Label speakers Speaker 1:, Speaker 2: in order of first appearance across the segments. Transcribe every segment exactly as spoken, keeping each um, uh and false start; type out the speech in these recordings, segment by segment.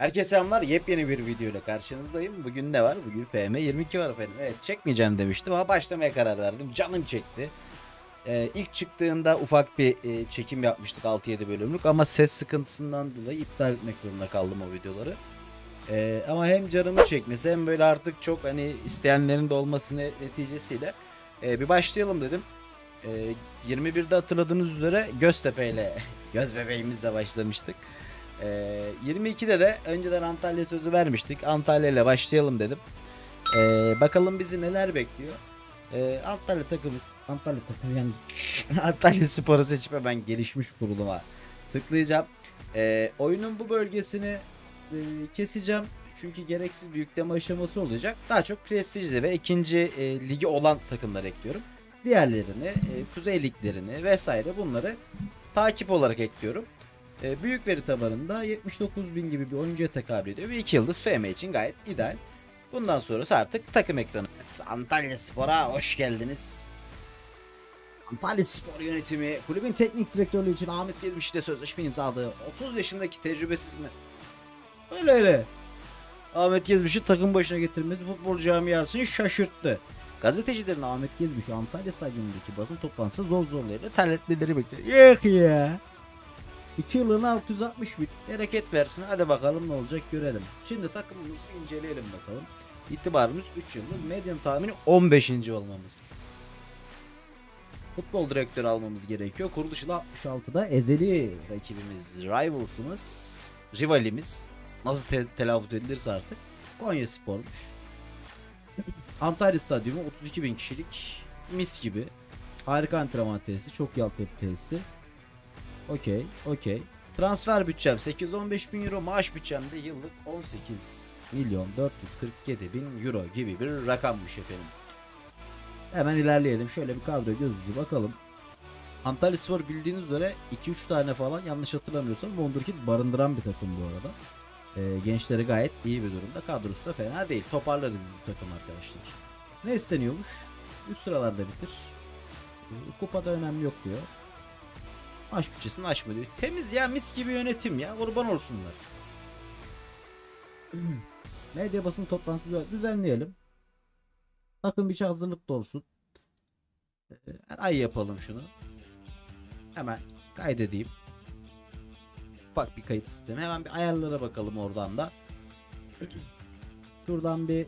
Speaker 1: Herkese selamlar. Yepyeni bir video ile karşınızdayım. Bugün ne var? Bugün P M yirmi iki var efendim. Evet, çekmeyeceğim demiştim ama başlamaya karar verdim. Canım çekti. Ee, ilk çıktığında ufak bir e, çekim yapmıştık, altı yedi bölümlük, ama ses sıkıntısından dolayı iptal etmek zorunda kaldım o videoları. Ee, ama hem canımı çekmesi hem böyle artık çok hani isteyenlerin de olması neticesiyle e, bir başlayalım dedim. Ee, yirmi birde hatırladığınız üzere Göztepe ile göz bebeğimizle başlamıştık. Ee, yirmi ikide de önceden Antalya sözü vermiştik. Antalya ile başlayalım dedim. Ee, bakalım bizi neler bekliyor. Ee, Antalya takımız, Antalya takımı yalnız Antalya Spor'u seçip hemen gelişmiş kuruluma tıklayacağım. Ee, oyunun bu bölgesini e, keseceğim. Çünkü gereksiz bir yükleme aşaması olacak. Daha çok prestijli ve ikinci e, ligi olan takımlar ekliyorum. Diğerlerini, e, kuzey liglerini vesaire bunları takip olarak ekliyorum. E, büyük veri tabanında yetmiş dokuz bin gibi bir oyuncuya tekabül ediyor ve iki yıldız F M için gayet ideal. Bundan sonrası artık takım ekranı. Antalya Spor'a hoş geldiniz. Antalya Spor yönetimi kulübün teknik direktörlüğü için Ahmet Gezmiş ile sözleşme imzaladı. otuz yaşındaki tecrübesiz mi? Öyle öyle. Ahmet Gezmiş'i takım başına getirmesi futbol camiasını şaşırttı. Gazetecilerin Ahmet Gezmiş'i Antalya Stadyumundaki basın toplantısı zor zorlarıyla terletmeleri bekliyor. Yok ya. iki yılına altı yüz altmış bin. Bereket versin. Hadi bakalım ne olacak görelim. Şimdi takımımızı inceleyelim bakalım. İtibarımız üç yıldız. Medium tahmini on beşinci olmamız. Futbol direktörü almamız gerekiyor. Kuruluş yılı altmış altıda ezeli rakibimiz, rivalsımız, rivalimiz. Nasıl te telaffuz edilirse artık. Konya Spor'muş. Antalya Stadyumu otuz iki bin kişilik. Mis gibi. Harika antrenman tesisi. Çok iyi altyapı tesisi. Okey, okey. Transfer bütçem sekiz yüz on beş bin euro, maaş bütçem de yıllık on sekiz milyon dört yüz kırk yedi bin euro gibi bir rakammış efendim. Hemen ilerleyelim. Şöyle bir kadro göz ucu bakalım. Antalya Spor bildiğiniz üzere iki üç tane falan, yanlış hatırlamıyorsam, Wonderkid barındıran bir takım bu arada. Ee, gençleri gayet iyi bir durumda. Kadrosu da fena değil. Toparlarız bu takım arkadaşlar. Ne isteniyormuş? Üst sıralarda bitir. Ee, kupada önemli yok diyor. Aş bütçesini aşma diyor. Temiz ya, mis gibi yönetim ya. Kurban olsunlar. Medya basın toplantısı düzenleyelim. Takım içi hazırlıkta olsun. Her ay yapalım şunu. Hemen kaydedeyim. Ufak bir kayıt sistemi. Hemen bir ayarlara bakalım oradan da. Şuradan bir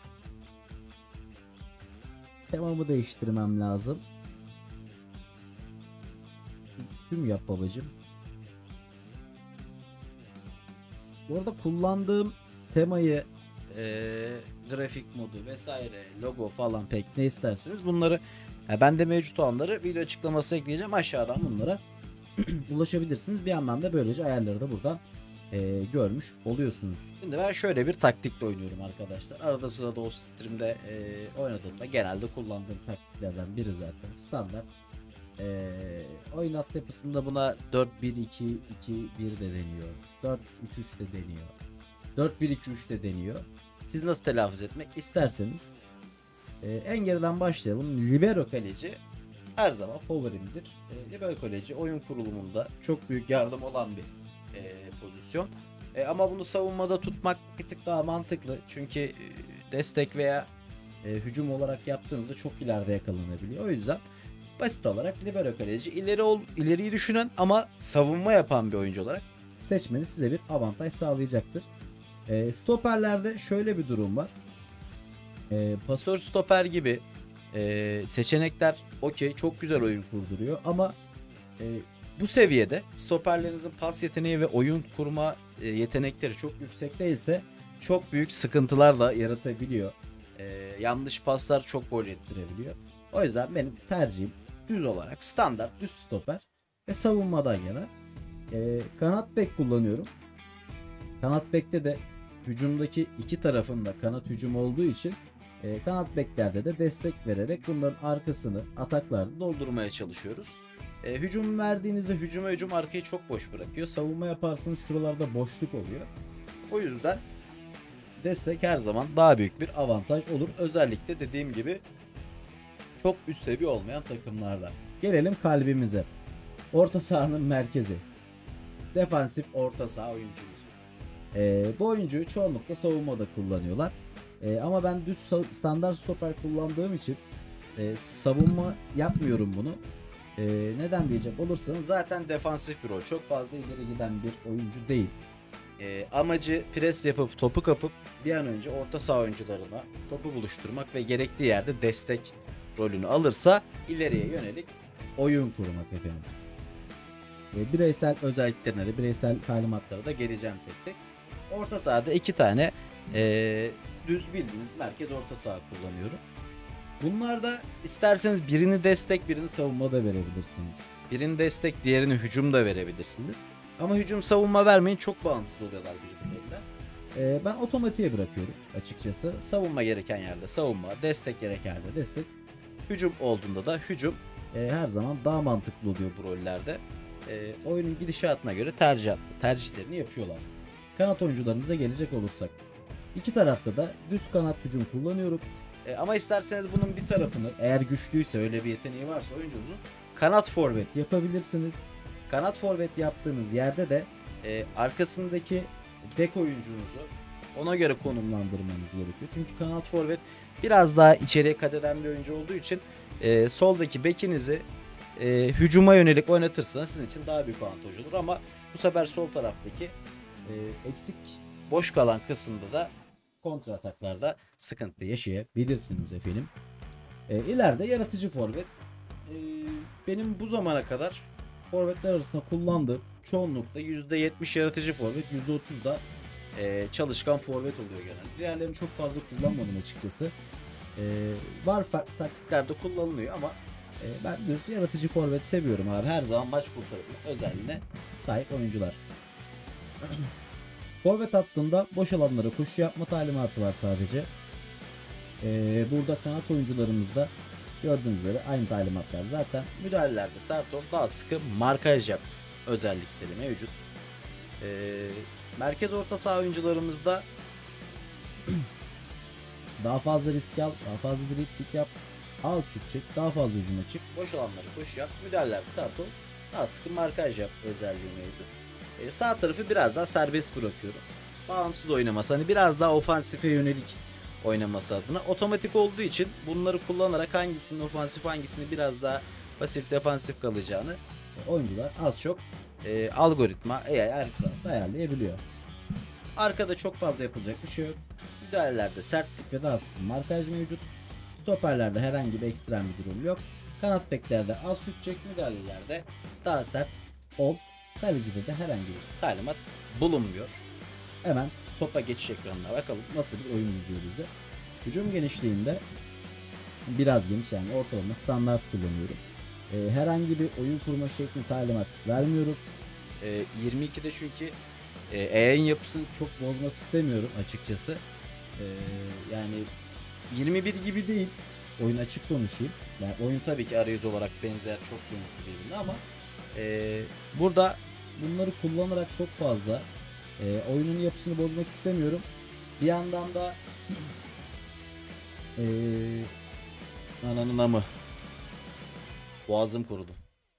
Speaker 1: temamı değiştirmem lazım. Tüm yap babacım. Bu arada kullandığım temayı, e, grafik modu vesaire, logo falan, pek ne isterseniz bunları, ya bende mevcut olanları video açıklaması ekleyeceğim, aşağıdan bunlara ulaşabilirsiniz. Bir yandan da böylece ayarları da buradan e, görmüş oluyorsunuz. Şimdi ben şöyle bir taktikle oynuyorum arkadaşlar. Arada sırada o streamde e, oynadığımda genelde kullandığım taktiklerden biri zaten standart. Ee, oyun altyapısında buna dört bir iki iki bir de deniyor. dört üç üç de deniyor. dört bir iki üç de deniyor. Siz nasıl telaffuz etmek isterseniz. Ee, en geriden başlayalım. Libero kaleci her zaman favorimdir. Ee, Libero kaleci oyun kurulumunda çok büyük yardım olan bir e, pozisyon. E, ama bunu savunmada tutmak bir tık daha mantıklı. Çünkü e, destek veya e, hücum olarak yaptığınızda çok ileride yakalanabiliyor. O yüzden basit olarak libero kaleci, ileri ol, ileriyi düşünen ama savunma yapan bir oyuncu olarak seçmeniz size bir avantaj sağlayacaktır. E, stoperlerde şöyle bir durum var. E, pasör stoper gibi e, seçenekler okey, çok güzel oyun kurduruyor ama e, bu seviyede stoperlerinizin pas yeteneği ve oyun kurma e, yetenekleri çok yüksek değilse çok büyük sıkıntılar da yaratabiliyor. E, yanlış paslar çok gol ettirebiliyor. O yüzden benim tercihim düz olarak standart düz stoper ve savunmadan yana. E, kanat bek kullanıyorum. Kanat bekte de hücumdaki iki tarafında kanat hücum olduğu için e, kanat beklerde de destek vererek bunların arkasını ataklarda doldurmaya çalışıyoruz. E, hücum verdiğinizde hücuma hücum arkayı çok boş bırakıyor. Savunma yaparsanız şuralarda boşluk oluyor. O yüzden destek her zaman daha büyük bir avantaj olur. Özellikle dediğim gibi çok üst seviye olmayan takımlarda. Gelelim kalbimize. Orta sahanın merkezi. Defansif orta saha oyuncumuz. E, bu oyuncuyu çoğunlukla savunmada kullanıyorlar. E, ama ben düz standart stoper kullandığım için e, savunma yapmıyorum bunu. E, neden diyecek olursanız zaten defansif bir rol. Çok fazla ileri giden bir oyuncu değil. E, amacı pres yapıp topu kapıp bir an önce orta saha oyuncularına topu buluşturmak ve gerektiği yerde destek rolünü alırsa ileriye yönelik oyun kurmak efendim. E, bireysel özelliklerine de bireysel talimatlara da geleceğim tek tek. Orta sahada iki tane e, düz bildiğiniz merkez orta saha kullanıyorum. Bunlarda isterseniz birini destek birini savunma da verebilirsiniz. Birini destek diğerini hücum da verebilirsiniz. Ama hücum savunma vermeyin, çok bağımsız oluyorlar birbirlerinden. Ee, ben otomatiğe bırakıyorum açıkçası. Savunma gereken yerde savunma, destek gereken yerde destek. Hücum olduğunda da hücum e, her zaman daha mantıklı oluyor bu rollerde. E, oyunun gidişatına göre tercih, tercihlerini yapıyorlar. Kanat oyuncularımıza gelecek olursak. İki tarafta da düz kanat hücum kullanıyorum. E, ama isterseniz bunun bir tarafını, eğer güçlüyse, öyle bir yeteneği varsa oyuncunuzun, kanat forvet yapabilirsiniz. Kanat forvet yaptığınız yerde de e, arkasındaki bek oyuncunuzu ona göre konumlandırmanız gerekiyor. Çünkü kanat forvet biraz daha içeriye kat eden bir oyuncu olduğu için e, soldaki bekinizi e, hücuma yönelik oynatırsanız sizin için daha büyük avantaj olur. Ama bu sefer sol taraftaki e, eksik boş kalan kısımda da kontra ataklarda sıkıntı yaşayabilirsiniz efendim. E, ileride yaratıcı forvet. E, benim bu zamana kadar forvetler arasında kullandığım çoğunlukla yüzde yetmiş yaratıcı forvet, yüzde otuz da e, çalışkan forvet oluyor genelde. Diğerlerini çok fazla kullanmadım açıkçası. E, var farklı taktiklerde kullanılıyor ama e, ben düz yaratıcı forvet seviyorum abi. Her zaman maç kurtarma özelliğine sahip oyuncular. Forvet hattında boş alanlara koşu yapma talimatı var sadece. Ee, burada kanat oyuncularımızda gördüğünüz üzere aynı talimatlar. Zaten müdahalelerde sert ol, daha sıkı markaj yap özellikleri mevcut. Ee, merkez orta saha oyuncularımızda daha fazla risk al, daha fazla dribling yap, az şut çek, daha fazla hücuma çık, boş alanlara koşu yap, müdahalelerde sert ol, daha sıkı markaj yap özelliği mevcut. Ee, sağ tarafı biraz daha serbest bırakıyorum. Bağımsız oynaması, hani biraz daha ofansife yönelik oynaması adına. Otomatik olduğu için bunları kullanarak hangisinin ofansif hangisini biraz daha pasif defansif kalacağını oyuncular az çok e, algoritma A I arkada ayarlayabiliyor. Arkada çok fazla yapılacak bir şey yok. Müdahalelerde sertlik ve daha sıkı markaj mevcut. Stoperlerde herhangi bir ekstrem bir durum yok. Kanat beklerde az şut çek, müdahalelerde daha sert ol. Kalecide de herhangi bir talimat bulunmuyor. Hemen topa geçiş ekranına bakalım nasıl bir oyun izliyor bize. Hücum genişliğinde biraz geniş, yani ortalama standart kullanıyorum. Ee, herhangi bir oyun kurma şekli talimat vermiyorum. Ee, yirmi ikide çünkü e, yayın yapısını çok bozmak istemiyorum açıkçası. Ee, yani yirmi bir gibi değil. Oyun açık konuşayım. Yani oyun tabii ki arayüz olarak benzer, çok benziyor birbirine ama e, burada bunları kullanarak çok fazla e, oyunun yapısını bozmak istemiyorum. Bir yandan da e, ananın amı, boğazım kurudu.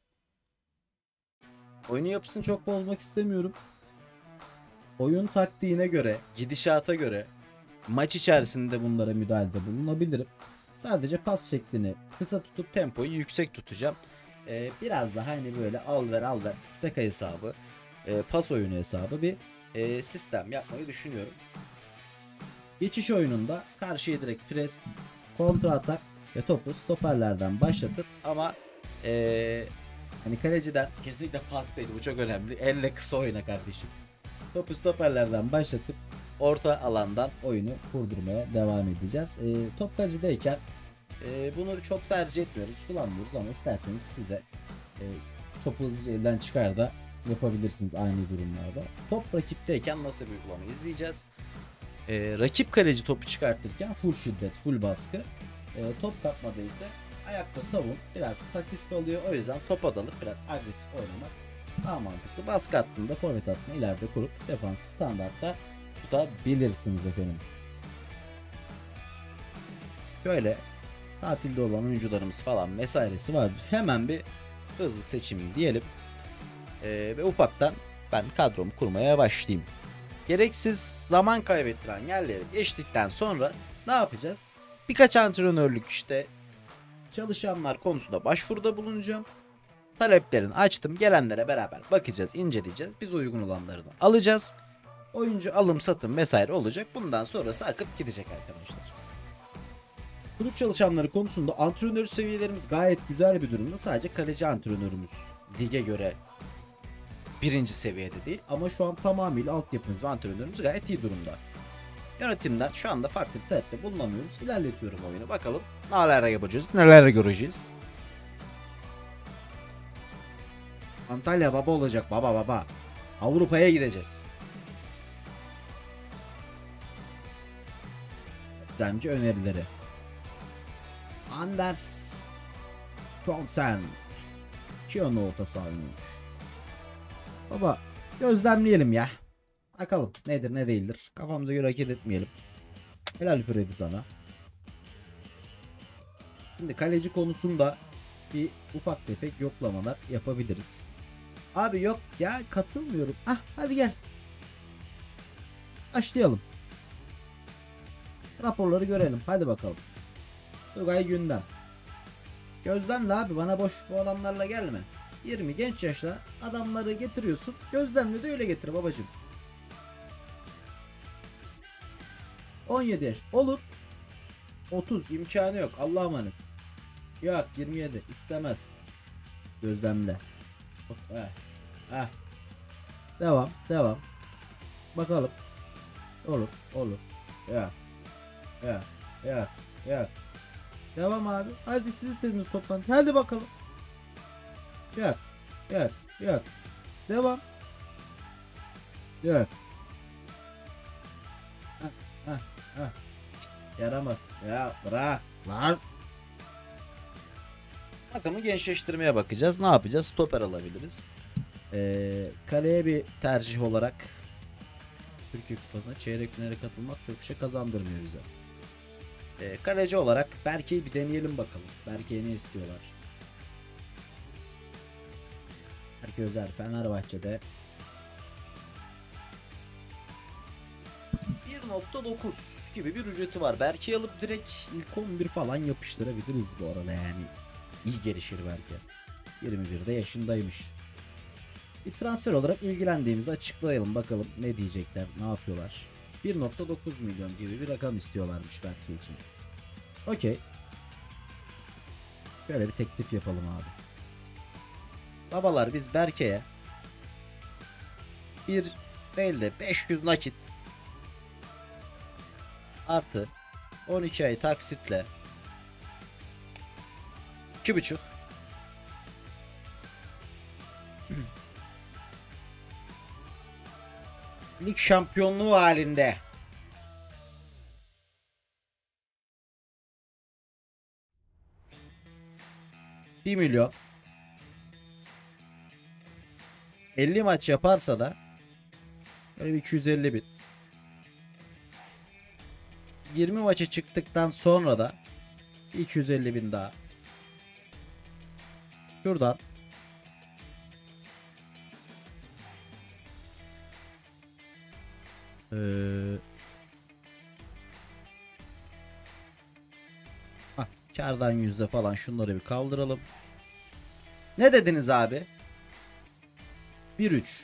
Speaker 1: Oyunun yapısını çok bozmak istemiyorum. Oyun taktiğine göre, gidişata göre maç içerisinde bunlara müdahalede bulunabilirim. Sadece pas şeklini kısa tutup tempoyu yüksek tutacağım. Ee, biraz daha hani böyle al ver al ver tiki taka hesabı, e, pas oyunu hesabı bir e, sistem yapmayı düşünüyorum. Geçiş oyununda karşıya direkt pres, kontra atak ve topu stoperlerden başlatıp ama e, hani kaleciden kesinlikle pas değil, bu çok önemli. Elle kısa oyna kardeşim. Topu stoperlerden başlatıp orta alandan oyunu kurdurmaya devam edeceğiz. E, top kalecideyken e, bunu çok tercih etmiyoruz, kullanmıyoruz ama isterseniz siz de e, topu hızlıca elden çıkar da yapabilirsiniz aynı durumlarda. Top rakipteyken nasıl bir uygulama izleyeceğiz? E, rakip kaleci topu çıkartırken full şiddet, full baskı. E, top kapmada ise ayakta savun, biraz pasif kalıyor. O yüzden topa dalıp biraz agresif oynamak daha mantıklı. Baskı hattında forvet hattını ileride kurup defans standartta tutabilirsiniz efendim. Böyle tatilde olan oyuncularımız falan vesairesi vardır. Hemen bir hızlı seçim diyelim. Ee, ve ufaktan ben kadromu kurmaya başlayayım. gereksiz zaman kaybettiren yerleri geçtikten sonra ne yapacağız? Birkaç antrenörlük işte çalışanlar konusunda başvuruda bulunacağım. Taleplerini açtım. Gelenlere beraber bakacağız, inceleyeceğiz. Biz uygun olanlarını alacağız. Oyuncu alım satım vesaire olacak. Bundan sonrası akıp gidecek arkadaşlar. Kulüp çalışanları konusunda antrenör seviyelerimiz gayet güzel bir durumda. Sadece kaleci antrenörümüz lige göre birinci seviyede değil. Ama şu an tamamıyla altyapımız ve antrenörümüz gayet iyi durumda. Yönetimden şu anda farklı bir talepte bulunamıyoruz. İlerletiyorum oyunu. Bakalım neler yapacağız, neler göreceğiz. Antalya baba olacak, baba baba. Avrupa'ya gideceğiz. Düzenci önerileri. Anders Tronsen Kiyonu orta sahaymış. Baba gözlemleyelim ya. Bakalım nedir ne değildir. Kafamıza göre hareket etmeyelim. Helal Freddy sana. Şimdi kaleci konusunda bir ufak tefek yoklamalar yapabiliriz. Abi yok ya, katılmıyorum. Ah hadi gel. Başlayalım. Raporları görelim. Hadi bakalım. Tugay Gündem. Gözlemle abi, bana boş bu adamlarla gelme. yirmi genç yaşta adamları getiriyorsun. Gözlemle de öyle getir babacım. on yedi yaş olur. otuz imkanı yok. Allah'a emanet. Yok yirmi yedi istemez. Gözlemle. Heh. Heh. Devam devam. Bakalım. Olur olur. Ya. Ya. Ya. Ya. Devam abi. Hadi siz istediniz toplantı. Hadi bakalım. Yak. Yak. Yak. Devam. Yak. Hah. Hah. Hah. Yaramaz. Ya bırak. Lan. Takımı gençleştirmeye bakacağız. Ne yapacağız? Stoper alabiliriz. Ee, kaleye bir tercih olarak Türkiye Kupası'na çeyrek finale katılmak çok bir şey kazandırmıyor bize. Ee, kaleci olarak Berke'yi bir deneyelim bakalım. Berke'ye ne istiyorlar? Berke Özer Fenerbahçe'de bir nokta dokuz gibi bir ücreti var. Berke'yi alıp direkt ilk on bir falan yapıştırabiliriz bu arada yani. İyi gelişir Berke. yirmi birde yaşındaymış. Bir transfer olarak ilgilendiğimizi açıklayalım bakalım ne diyecekler, ne yapıyorlar. bir nokta dokuz milyon gibi bir rakam istiyorlarmış Berke için. Okey. Böyle bir teklif yapalım abi. Babalar biz Berke'ye bir değil de beş yüz nakit artı on iki ay taksitle iki buçuk lig şampiyonluğu halinde bir milyon elli maç yaparsa da böyle bir iki yüz elli bin, yirmi maça çıktıktan sonra da iki yüz elli bin daha şuradan ee, ah, kardan yüzde falan şunları bir kaldıralım. Ne dediniz abi? bir üç.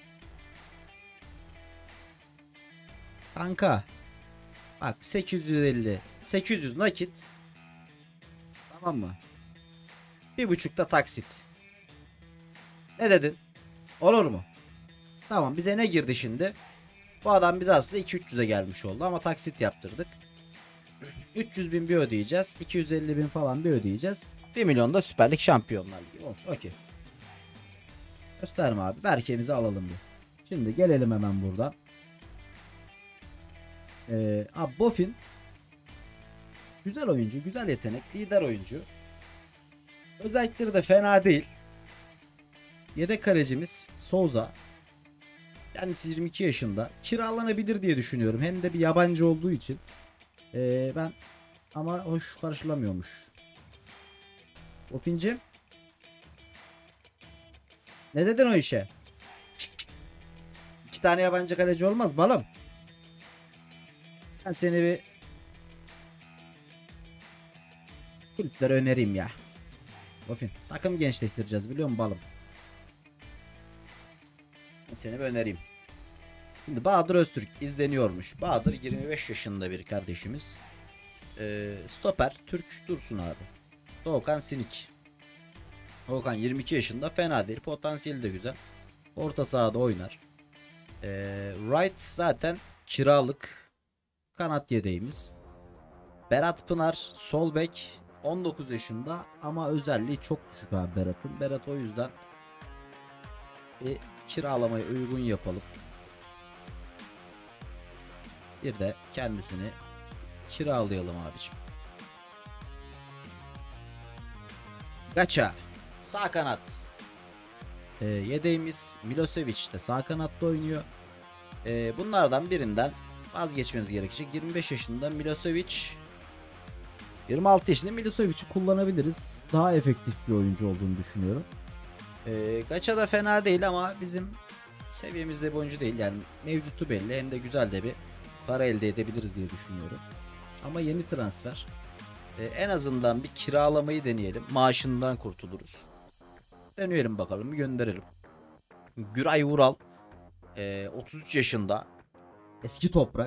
Speaker 1: Kanka. Bak sekiz yüz elli. sekiz yüz nakit. Tamam mı? Bir buçukta taksit. Ne dedin? Olur mu? Tamam, bize ne girdi şimdi? Bu adam bize aslında iki üç yüze gelmiş oldu ama taksit yaptırdık. üç yüz bin bir ödeyeceğiz. iki yüz elli bin falan bir ödeyeceğiz. bir milyon da Süper Lig Şampiyonlar Ligi olsun. Okey. Gösterme abi. Berke'mizi alalım bir. Şimdi gelelim hemen buradan. Ee, abi Bofin güzel oyuncu, güzel yetenek, lider oyuncu. Özellikleri de fena değil. Yedek kalecimiz Souza. Kendisi yirmi iki yaşında. Kiralanabilir diye düşünüyorum. Hem de bir yabancı olduğu için. Ee, ben ama hoş karşılamıyormuş. Bofinci. Ne dedin o işe? İki tane yabancı kaleci olmaz balım. Ben seni bir kulüplere önereyim ya. Bofin. Takım gençleştireceğiz biliyor musun balım? Ben seni bir önereyim. Şimdi Bahadır Öztürk izleniyormuş. Bahadır yirmi beş yaşında bir kardeşimiz. Ee, stoper Türk Dursun abi. Doğukan Sinik. Doğukan yirmi iki yaşında, fena değil. Potansiyeli de güzel. Orta sahada oynar. Ee, Wright zaten kiralık kanat yedeğimiz. Berat Pınar sol bek, on dokuz yaşında ama özelliği çok düşük abi Berat'ın. Berat o yüzden bir kiralamayı uygun yapalım. Bir de kendisini kiralayalım abiciğim. Gaça sağ kanat. E, yedeğimiz Milosevic de sağ kanatta oynuyor. E, bunlardan birinden vazgeçmemiz gerekecek. yirmi beş yaşında Milosevic, yirmi altı yaşında Milosevic'i kullanabiliriz. Daha efektif bir oyuncu olduğunu düşünüyorum. E, Gaça da fena değil ama bizim seviyemizde bir oyuncu değil. Yani mevcutu belli, hem de güzel de bir para elde edebiliriz diye düşünüyorum. Ama yeni transfer. Ee, en azından bir kiralamayı deneyelim. Maaşından kurtuluruz. Deneyelim bakalım, bir gönderelim. Güray Vural. Ee, otuz üç yaşında. Eski toprak.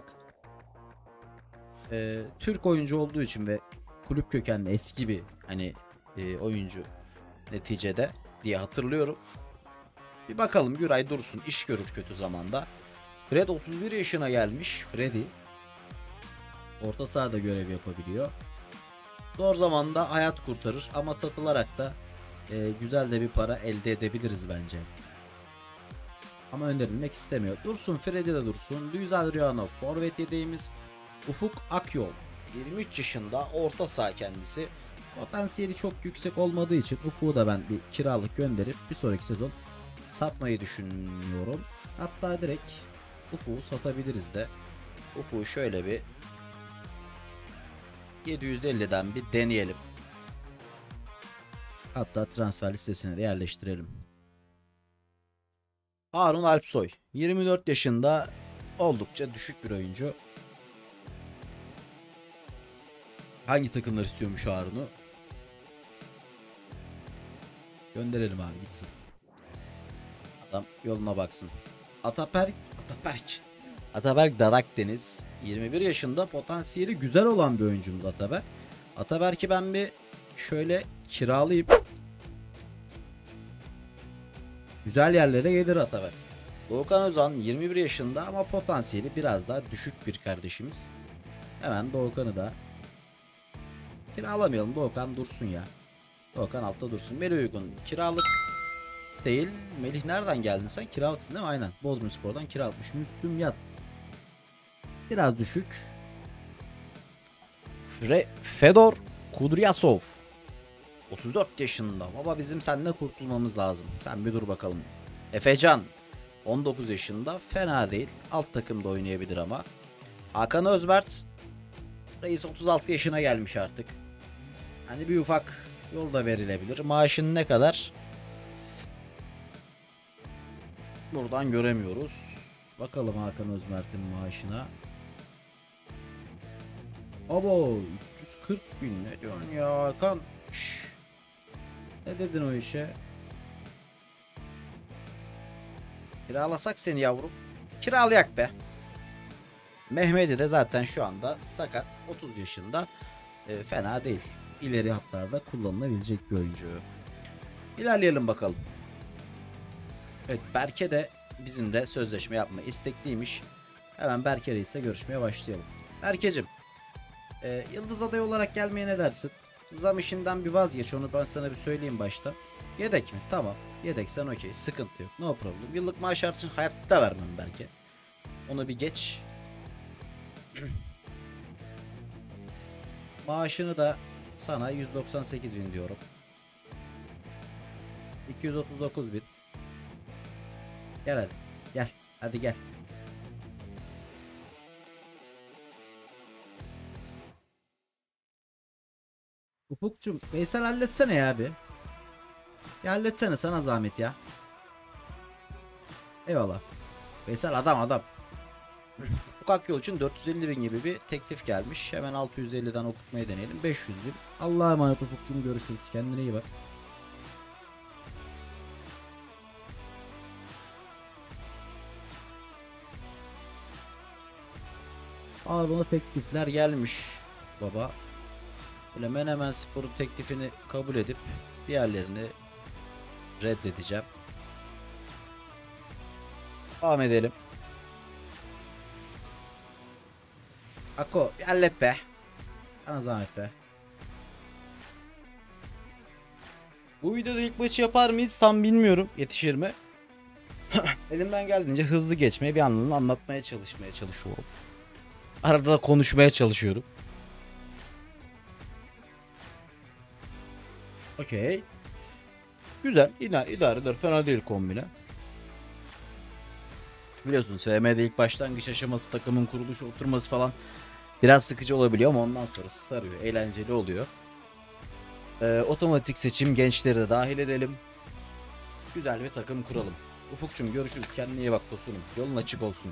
Speaker 1: Ee, Türk oyuncu olduğu için ve kulüp kökenli eski bir hani e, oyuncu neticede diye hatırlıyorum. Bir bakalım, Güray dursun, iş görür kötü zamanda. Fred otuz bir yaşına gelmiş. Freddy orta sahada görev yapabiliyor. Zor zamanda hayat kurtarır ama satılarak da e, güzel de bir para elde edebiliriz bence. Ama önerilmek istemiyor. Dursun, Freddy de dursun. Luis Adriano forvet yedeğimiz. Ufuk Akyol yirmi üç yaşında, orta saha kendisi. Potansiyeli çok yüksek olmadığı için Ufuk'u da ben bir kiralık gönderip bir sonraki sezon satmayı düşünüyorum. Hatta direkt Ufuk'u satabiliriz de. Ufuk'u şöyle bir yedi yüz elliden bir deneyelim. Hatta transfer listesine de yerleştirelim. Harun Alpsoy yirmi dört yaşında, oldukça düşük bir oyuncu. Hangi takımlar istiyormuş Harun'u? Gönderelim abi, gitsin. Adam yoluna baksın. Ataberk Ataberk Ataberk Darakdeniz yirmi bir yaşında, potansiyeli güzel olan bir oyuncumuz Ataberk. Ataberk'i ben bir şöyle kiralayıp güzel yerlere gelir Ataberk. Doğukan Özan yirmi bir yaşında ama potansiyeli biraz daha düşük bir kardeşimiz. Hemen Doğukan'ı da kiralamayalım. Doğukan dursun ya. Doğukan altta dursun. Melih Uygun kiralık değil. Melih nereden geldin sen? Kiralıksın değil mi? Aynen. Bodrumspor'dan kiralıkmış. Müslüm Yat biraz düşük. Re Fedor Kudryasov otuz dört yaşında. Baba bizim seninle kurtulmamız lazım. Sen bir dur bakalım. Efecan on dokuz yaşında. Fena değil. Alt takımda oynayabilir ama. Hakan Özbert reis otuz altı yaşına gelmiş artık. Hani bir ufak yol da verilebilir. Maaşın ne kadar? Buradan göremiyoruz. Bakalım Hakan Özmert'in maaşına. Abo üç yüz kırk bin, ne diyorsun ya Hakan? Şş. Ne dedin o işe? Kiralasak seni yavrum. Kiralayak be. Mehmet'i de zaten şu anda sakat, otuz yaşında. E, fena değil. İleri hatlarda kullanılabilecek bir oyuncu. İlerleyelim bakalım. Evet, Berke de bizim de sözleşme yapma istekliymiş. Hemen Berke ise görüşmeye başlayalım. Berkecim, e, yıldız adayı olarak gelmeye ne dersin? Zam işinden bir vazgeç, onu ben sana bir söyleyeyim başta. Yedek mi? Tamam. Yedek sen okey. Sıkıntı yok. No problem. Yıllık maaş artışını hayatta vermem Berke. Onu bir geç. Maaşını da sana yüz doksan sekiz bin diyorum. iki yüz otuz dokuz bin. Gel hadi. Gel. Hadi gel. Ufukçum, Veysel halletsene ya abi. Ya halletsene, sana zahmet ya. Eyvallah. Veysel adam adam. Sokak yol için dört yüz elli bin gibi bir teklif gelmiş. Hemen altı yüz elliden okutmayı deneyelim. beş yüz bin. Allah'a emanet Ufukcuğum, görüşürüz. Kendine iyi bak. Aa, bana teklifler gelmiş baba. Böyle Menemen Spor'un teklifini kabul edip diğerlerini reddedeceğim. Devam edelim. Ako bir hallet be. Sana zahmet be. Bu videoda ilk maçı yapar mıyız tam bilmiyorum. Yetişir mi? Elimden geldiğince hızlı geçmeye, bir anlamda anlatmaya çalışmaya çalışıyorum. Arada da konuşmaya çalışıyorum. Okey. Güzel. Yine idare eder. Fena değil kombine. Biliyorsun S M'de ilk başlangıç aşaması, takımın kuruluşu, oturması falan biraz sıkıcı olabiliyor ama ondan sonrası sarıyor. Eğlenceli oluyor. Ee, otomatik seçim, gençleri de dahil edelim. Güzel bir takım kuralım. Ufukçum görüşürüz. Kendine iyi bak dostum. Yolun açık olsun.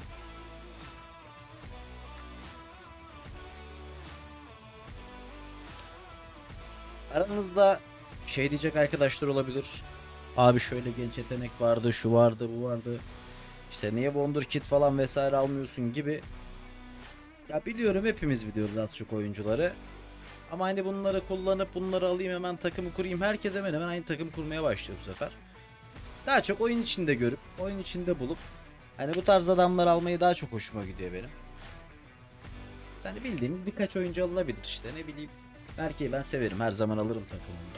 Speaker 1: Aranızda şey diyecek arkadaşlar olabilir. Abi şöyle genç yetenek vardı, şu vardı, bu vardı. İşte niye Wonderkid falan vesaire almıyorsun gibi. Ya biliyorum, hepimiz biliyoruz az çok oyuncuları. Ama hani bunları kullanıp bunları alayım hemen takımı kurayım. Herkes hemen hemen aynı takım kurmaya başlıyor bu sefer. Daha çok oyun içinde görüp, oyun içinde bulup hani bu tarz adamlar almayı daha çok hoşuma gidiyor benim. Yani bildiğimiz birkaç oyuncu alınabilir işte, ne bileyim. Berke'yi ben severim, her zaman alırım takımımda.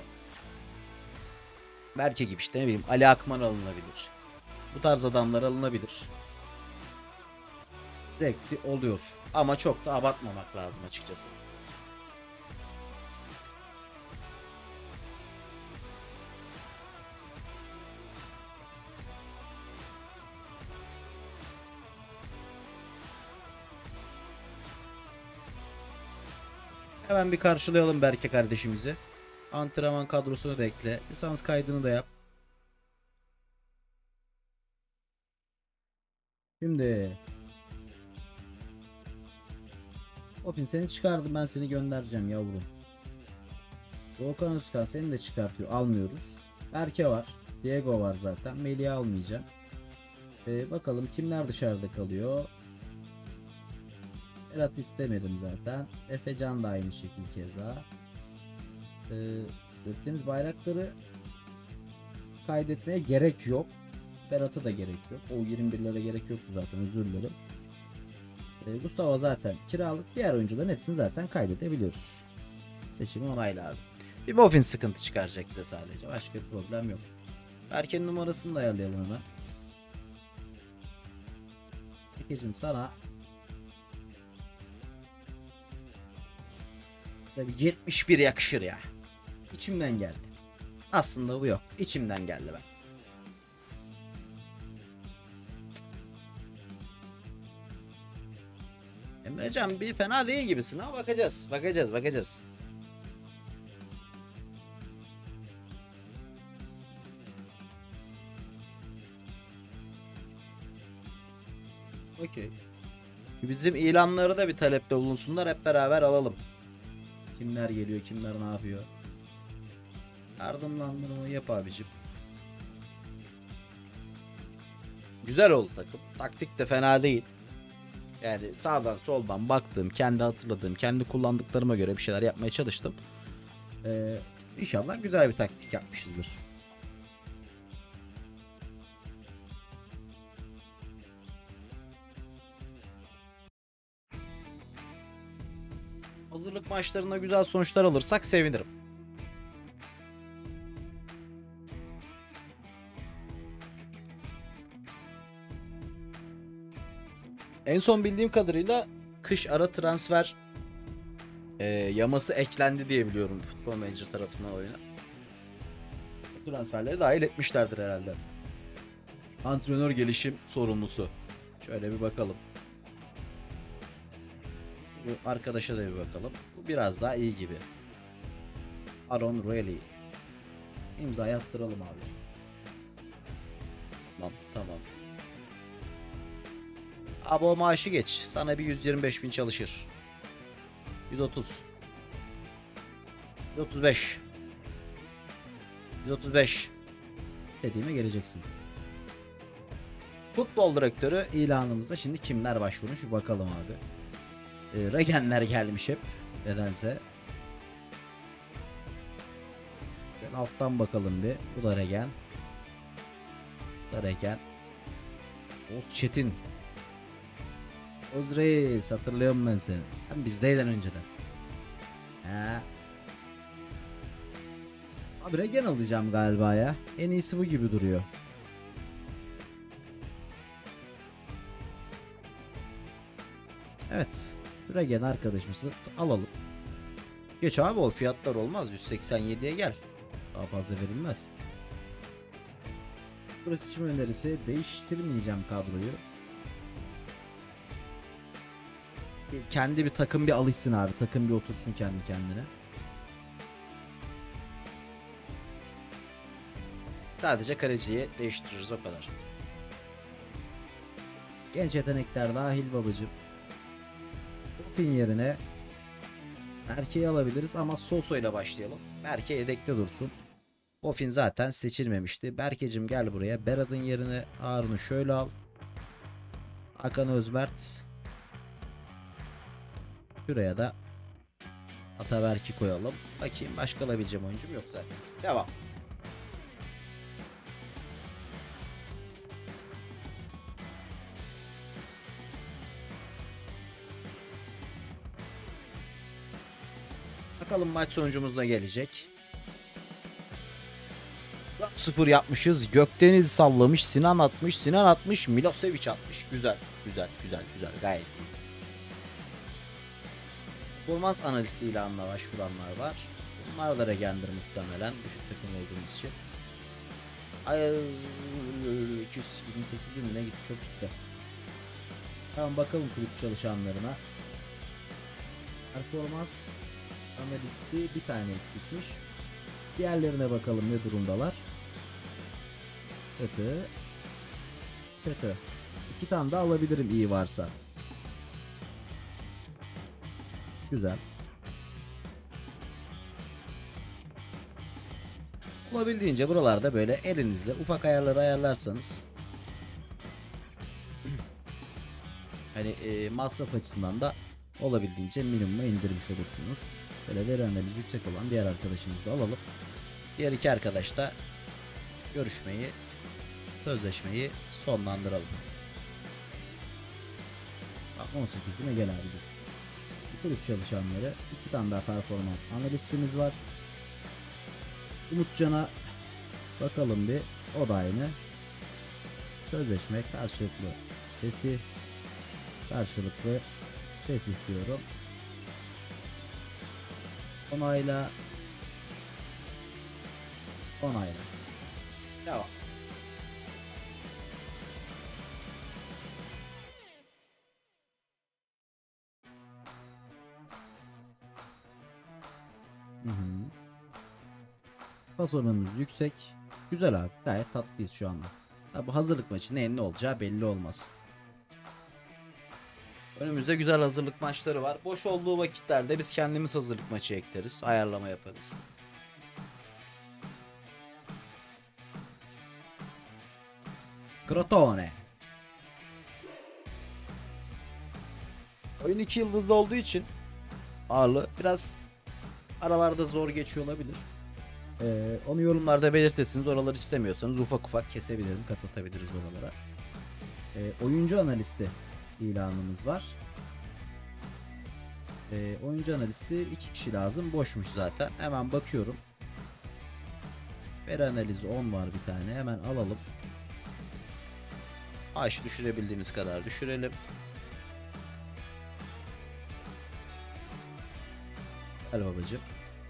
Speaker 1: Berke gibi işte, ne bileyim, Ali Akman alınabilir. Bu tarz adamlar alınabilir. Zevkli oluyor. Ama çok da abartmamak lazım açıkçası. Hemen bir karşılayalım Berke kardeşimizi. Antrenman kadrosunu da ekle. Lisans kaydını da yap. Şimdi Opin, seni çıkardım, ben seni göndereceğim yavrum. Volkan Özkan seni de çıkartıyor. Almıyoruz. Berke var. Diego var zaten. Melih'i almayacağım. Ee, bakalım kimler dışarıda kalıyor. Berat istemedim zaten. Efecan da aynı şekilde keza. Ee, Gökdeniz Bayraktar'ı kaydetmeye gerek yok. Berat'a da gerek yok. O yirmi birlere gerek yoktu zaten, özür dilerim. Ee, Gustavo zaten kiralık. Diğer oyuncuların hepsini zaten kaydedebiliyoruz. Seçimi onayla abi. Bir Muffin sıkıntı çıkaracak bize sadece. Başka bir problem yok. Berke'nin numarasını da ayarlayalım hemen. Tekeciğim sana tabii yetmiş bir yakışır ya. İçimden geldi. Aslında bu yok. İçimden geldi ben. Emrecan bir fena değil gibisin ama bakacağız. Bakacağız bakacağız. Okey. Bizim ilanları da bir talepte bulunsunlar, hep beraber alalım. Kimler geliyor, kimler ne yapıyor. Yardımlandırma yap abicim. Güzel oldu takım. Taktik de fena değil. Yani sağdan soldan baktığım, kendi hatırladığım, kendi kullandıklarıma göre bir şeyler yapmaya çalıştım. Ee, İnşallah güzel bir taktik yapmışızdır. Hazırlık maçlarında güzel sonuçlar alırsak sevinirim. En son bildiğim kadarıyla kış ara transfer e, yaması eklendi diye biliyorum Futbol Manager tarafından oyuna. Bu transferleri dahil etmişlerdir herhalde. Antrenör gelişim sorumlusu. Şöyle bir bakalım. Bu arkadaşa da bir bakalım. Bu biraz daha iyi gibi. Aaron Roelli. İmzayı attıralım abi. Tamam tamam. Abo maaşı geç. Sana bir yüz yirmi beş bin çalışır. yüz otuz. yüz otuz beş. yüz otuz beş. Dediğime geleceksin. Futbol direktörü ilanımızda şimdi kimler başvurmuş bir bakalım abi. E, Regenler gelmiş hep. Nedense. Ben alttan bakalım bir. Bu da Regen. Bu da Regen. Oğuz Çetin. Oğuz Reis, hatırlıyorum ben seni. Hem bizdeyden önceden. He. Abi Regen alacağım galiba ya. En iyisi bu gibi duruyor. Evet. Regen arkadaşımızı alalım. Geç abi, o fiyatlar olmaz. yüz seksen yediye gel. Daha fazla verilmez. Burası seçim önerisi. Değiştirmeyeceğim kadroyu. Kendi bir takım bir alışsın abi. Takım bir otursun kendi kendine. Sadece kaleciyi değiştiririz, o kadar. Genç yetenekler dahil babacım. Topin yerine Berke'yi alabiliriz ama Soso ile başlayalım. Berke yedekte dursun. Ofin zaten seçilmemişti. Berkecim gel buraya. Berat'ın yerine Harun'u şöyle al. Hakan Özbert. Şuraya da Ataberk'i koyalım. Bakayım başka alabileceğim oyuncum yok zaten. Devam. Bakalım maç sonucumuz da gelecek. sıfır yapmışız. Gökdeniz sallamış. Sinan atmış. Sinan atmış. Milosevic atmış. Güzel. Güzel. Güzel. Güzel. Gayet iyi. Performans analisti ilanına başvuranlar var. Bunlar da regendir muhtemelen. Düşük takım olduğumuz için. Ay, iki yüz yirmi sekiz bin ne gitti. Çok gitti. Tamam, bakalım kulüp çalışanlarına. Performans analisti bir tane eksikmiş. Diğerlerine bakalım ne durumdalar. Kötü. Kötü. İki tane daha alabilirim iyi varsa. Güzel. Olabildiğince buralarda böyle elinizle ufak ayarları ayarlarsanız hani e, masraf açısından da olabildiğince minimuma indirmiş olursunuz. Böyle veri analizi yüksek olan diğer arkadaşımızı da alalım. Diğer iki arkadaş da görüşmeyi, sözleşmeyi sonlandıralım. on sekiz bine gel abicim. Kulüp çalışanları, iki tane daha performans analistimiz var. Umutcan'a bakalım bir, o da aynı. Sözleşme karşılıklı fesih, karşılıklı fesih diyorum. Onayla, onayla. Devam. Hı hı. Pas oranımız yüksek. Güzel abi. Gayet tatlıyız şu anda. Tabi hazırlık maçı neyin ne olacağı belli olmaz. Önümüzde güzel hazırlık maçları var. Boş olduğu vakitlerde biz kendimiz hazırlık maçı ekleriz. Ayarlama yaparız. Crotone. Oyun iki yıldızlı olduğu için ağırlığı biraz aralarda zor geçiyor olabilir. Ee, onu yorumlarda belirtirsiniz. Oraları istemiyorsanız ufak ufak kesebilirim, katlatabiliriz oralara. Ee, oyuncu analisti ilanımız var. Ee, oyuncu analisti iki kişi lazım. Boşmuş zaten. Hemen bakıyorum. Veri analizi on var bir tane. Hemen alalım. Maaşı düşürebildiğimiz kadar düşürelim. Gel babacığım.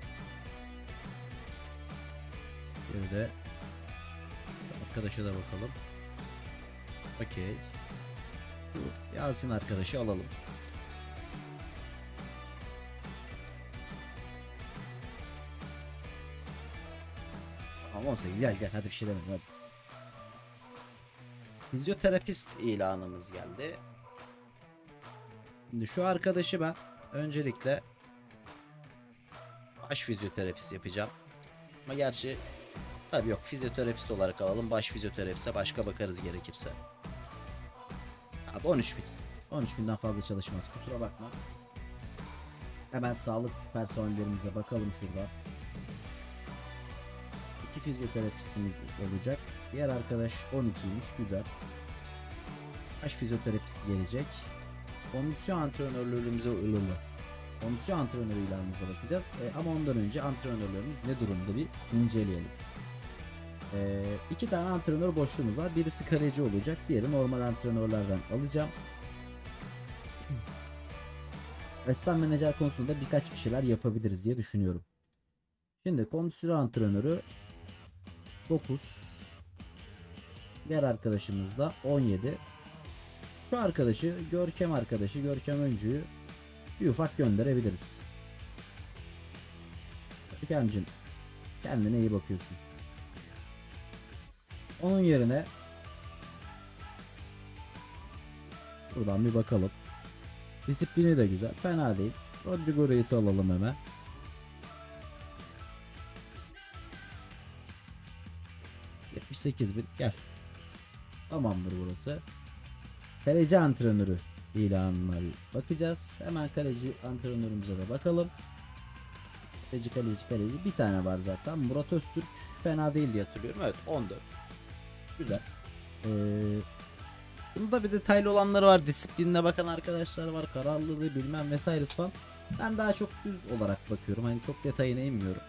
Speaker 1: Bir de arkadaşa da bakalım. Okey. Yasin arkadaşı alalım. Tamam, on sekiz gel gel, hadi bir şey demedim hadi. Fizyoterapist ilanımız geldi. Şimdi şu arkadaşı ben öncelikle baş fizyoterapisi yapacağım. Ama gerçi tabii yok, fizyoterapist olarak alalım. Baş fizyoterapiste başka bakarız gerekirse. Abi on üç bin. on üç binden fazla çalışmaz, kusura bakma. Hemen sağlık personellerimize bakalım şurada. İki fizyoterapistimiz olacak. Diğer arkadaş on ikiymiş, güzel. Baş fizyoterapist gelecek. Kondisyon antrenörlüğümüze uyumlu. Kondisyon antrenörü ilanımıza bakacağız. E, ama ondan önce antrenörlerimiz ne durumda bir inceleyelim. E, iki tane antrenör boşluğumuz var. Birisi kaleci olacak. Diğeri normal antrenörlerden alacağım. Asistan menajer konusunda birkaç bir şeyler yapabiliriz diye düşünüyorum. Şimdi kondisyon antrenörü dokuz. Diğer arkadaşımız da on yedi. Şu arkadaşı, Görkem arkadaşı, Görkem Öncü'yü bir ufak gönderebiliriz. Görkemciğim, kendine iyi bakıyorsun. Onun yerine buradan bir bakalım. Disiplini de güzel, fena değil. Rodrigo Reis'i alalım hemen. yetmiş sekiz bin, gel. Tamamdır burası. Kaleci antrenörü ilanına bakacağız. Hemen kaleci antrenörümüze de bakalım. Kaleci kaleci kaleci bir tane var zaten. Murat Öztürk fena değil diye hatırlıyorum. Evet, on dört. Güzel. Ee, bunda bir detaylı olanları var. Disiplinine bakan arkadaşlar var. Kararlılığı bilmem vesairesi falan. Ben daha çok düz olarak bakıyorum. Hani çok detayına inmiyorum.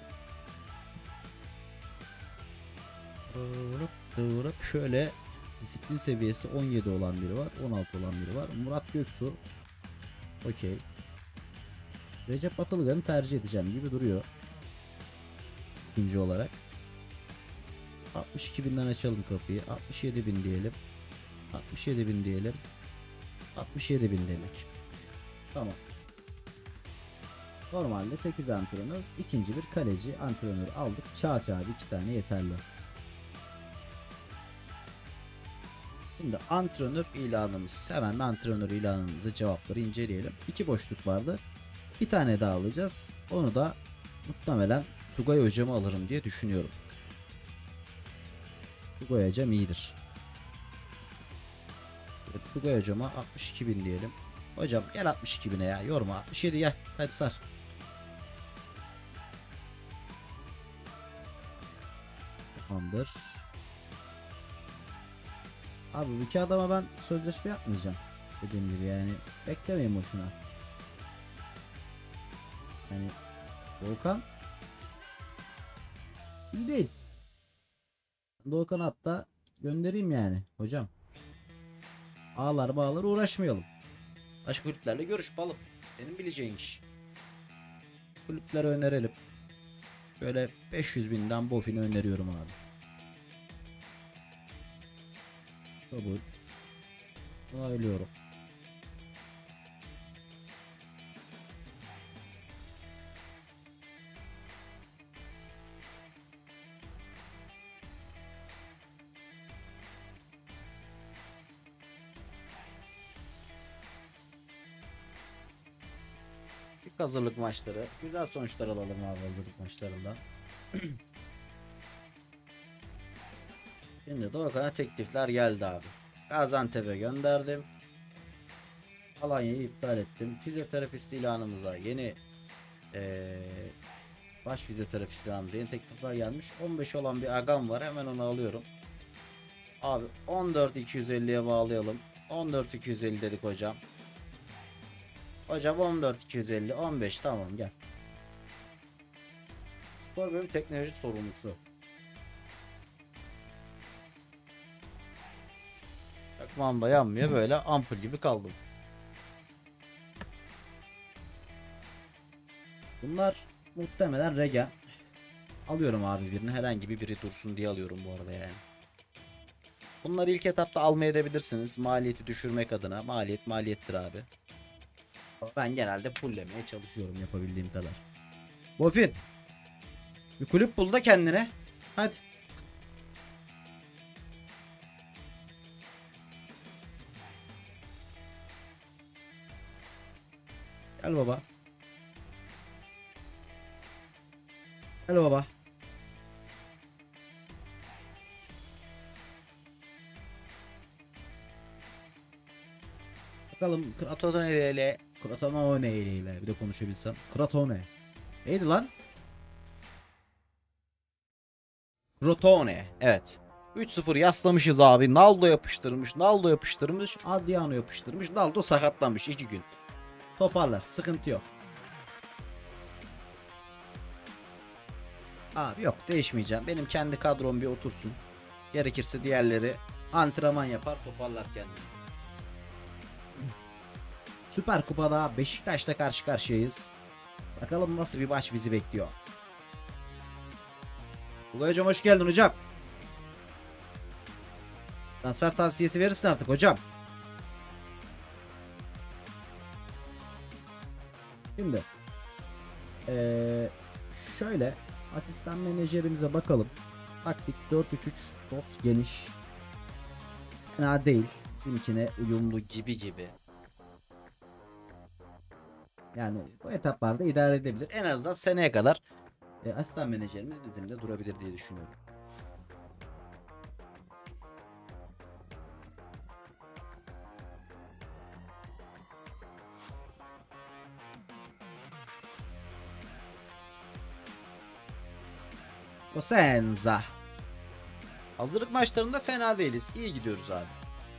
Speaker 1: Şöyle disiplin seviyesi on yedi olan biri var. on altı olan biri var. Murat Göksu. Okey. Recep Atılgan'ı tercih edeceğim gibi duruyor. İkinci olarak. altmış iki binden açalım kapıyı. altmış yedi bin diyelim. altmış yedi bin diyelim. altmış yedi bin demek. Tamam. Normalde sekiz antrenör, ikinci bir kaleci antrenör aldık. Kafi abi, iki tane yeterli. Şimdi antrenör ilanımız. Hemen antrenör ilanımıza cevapları inceleyelim. İki boşluk vardı. Bir tane daha alacağız. Onu da muhtemelen Tugay hocamı alırım diye düşünüyorum. Tugay hocam iyidir. Evet, Tugay hocama altmış iki bin diyelim. Hocam gel altmış iki bine ya, yorma. altmış yedi gel, hadi sar. Tamamdır. Abi bu iki adama ben sözleşme yapmayacağım. Dediğim gibi yani beklemeyin boşuna. Yani Doğukan iyi değil. Doğukan hatta göndereyim yani hocam. Ağlar bağlar uğraşmayalım. Başka kulüplerle görüş balım. Senin bileceğin iş. Kulüplere önerelim. Böyle beş yüz binden Bofin'i öneriyorum abi. Kabul. Onaylıyorum. İlk hazırlık maçları. Güzel sonuçlar alalım abi hazırlık maçlarından. Şimdi Doğukan'a teklifler geldi abi. Gaziantep'e gönderdim. Alanya'yı iptal ettim. Fizyoterapist ilanımıza yeni ee, baş fizyoterapist ilanımıza yeni teklifler gelmiş. on beş olan bir agam var. Hemen onu alıyorum. Abi on dört bin iki yüz elliye bağlayalım. on dört bin iki yüz elli dedik hocam. Hocam on dört bin iki yüz elli, on beş, tamam gel. Spor bölüm teknoloji sorumlusu. Yakmam da yanmıyor, böyle ampul gibi kaldım. Bunlar muhtemelen regen. Alıyorum abi birini, herhangi bir biri dursun diye alıyorum bu arada yani. Bunları ilk etapta almayabilirsiniz. Maliyeti düşürmek adına. Maliyet maliyettir abi. Ben genelde fulllemeye çalışıyorum yapabildiğim kadar. Bofin. Bir kulüp bul da kendine. Hadi. Gel baba. Gel baba. Bakalım Kratone ile Kratone ile bir de konuşabilsem. Kratone. Neydi lan? Crotone. Evet. üç sıfır yaslamışız abi. Naldo yapıştırmış. Naldo yapıştırmış. Adriano yapıştırmış. Naldo sakatlanmış iki gün. Toparlar. Sıkıntı yok. Abi yok, değişmeyeceğim. Benim kendi kadrom bir otursun. Gerekirse diğerleri antrenman yapar, toparlar kendini. Süper Kupa'da Beşiktaş'ta karşı karşıyayız. Bakalım nasıl bir maç bizi bekliyor. Ulu hocam hoş geldin hocam. Transfer tavsiyesi verirsin artık hocam. Şimdi ee, şöyle asistan menajerimize bakalım. Taktik dört üç üç, dos geniş. Fena değil. Bizimkine uyumlu gibi gibi. Yani bu etaplarda idare edebilir. En azından seneye kadar e, asistan menajerimiz bizimle durabilir diye düşünüyorum. Cosenza. Hazırlık maçlarında fena değiliz. İyi gidiyoruz abi.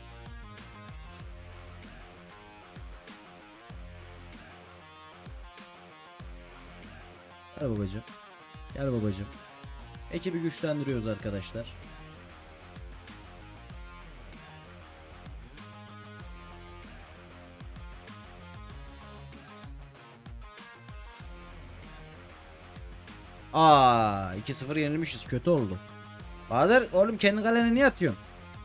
Speaker 1: Gel babacım. Gel babacım. Ekibi güçlendiriyoruz arkadaşlar. Aa, iki sıfır yenilmişiz. Kötü oldu. Bahadır oğlum kendi kalene niye atıyorsun?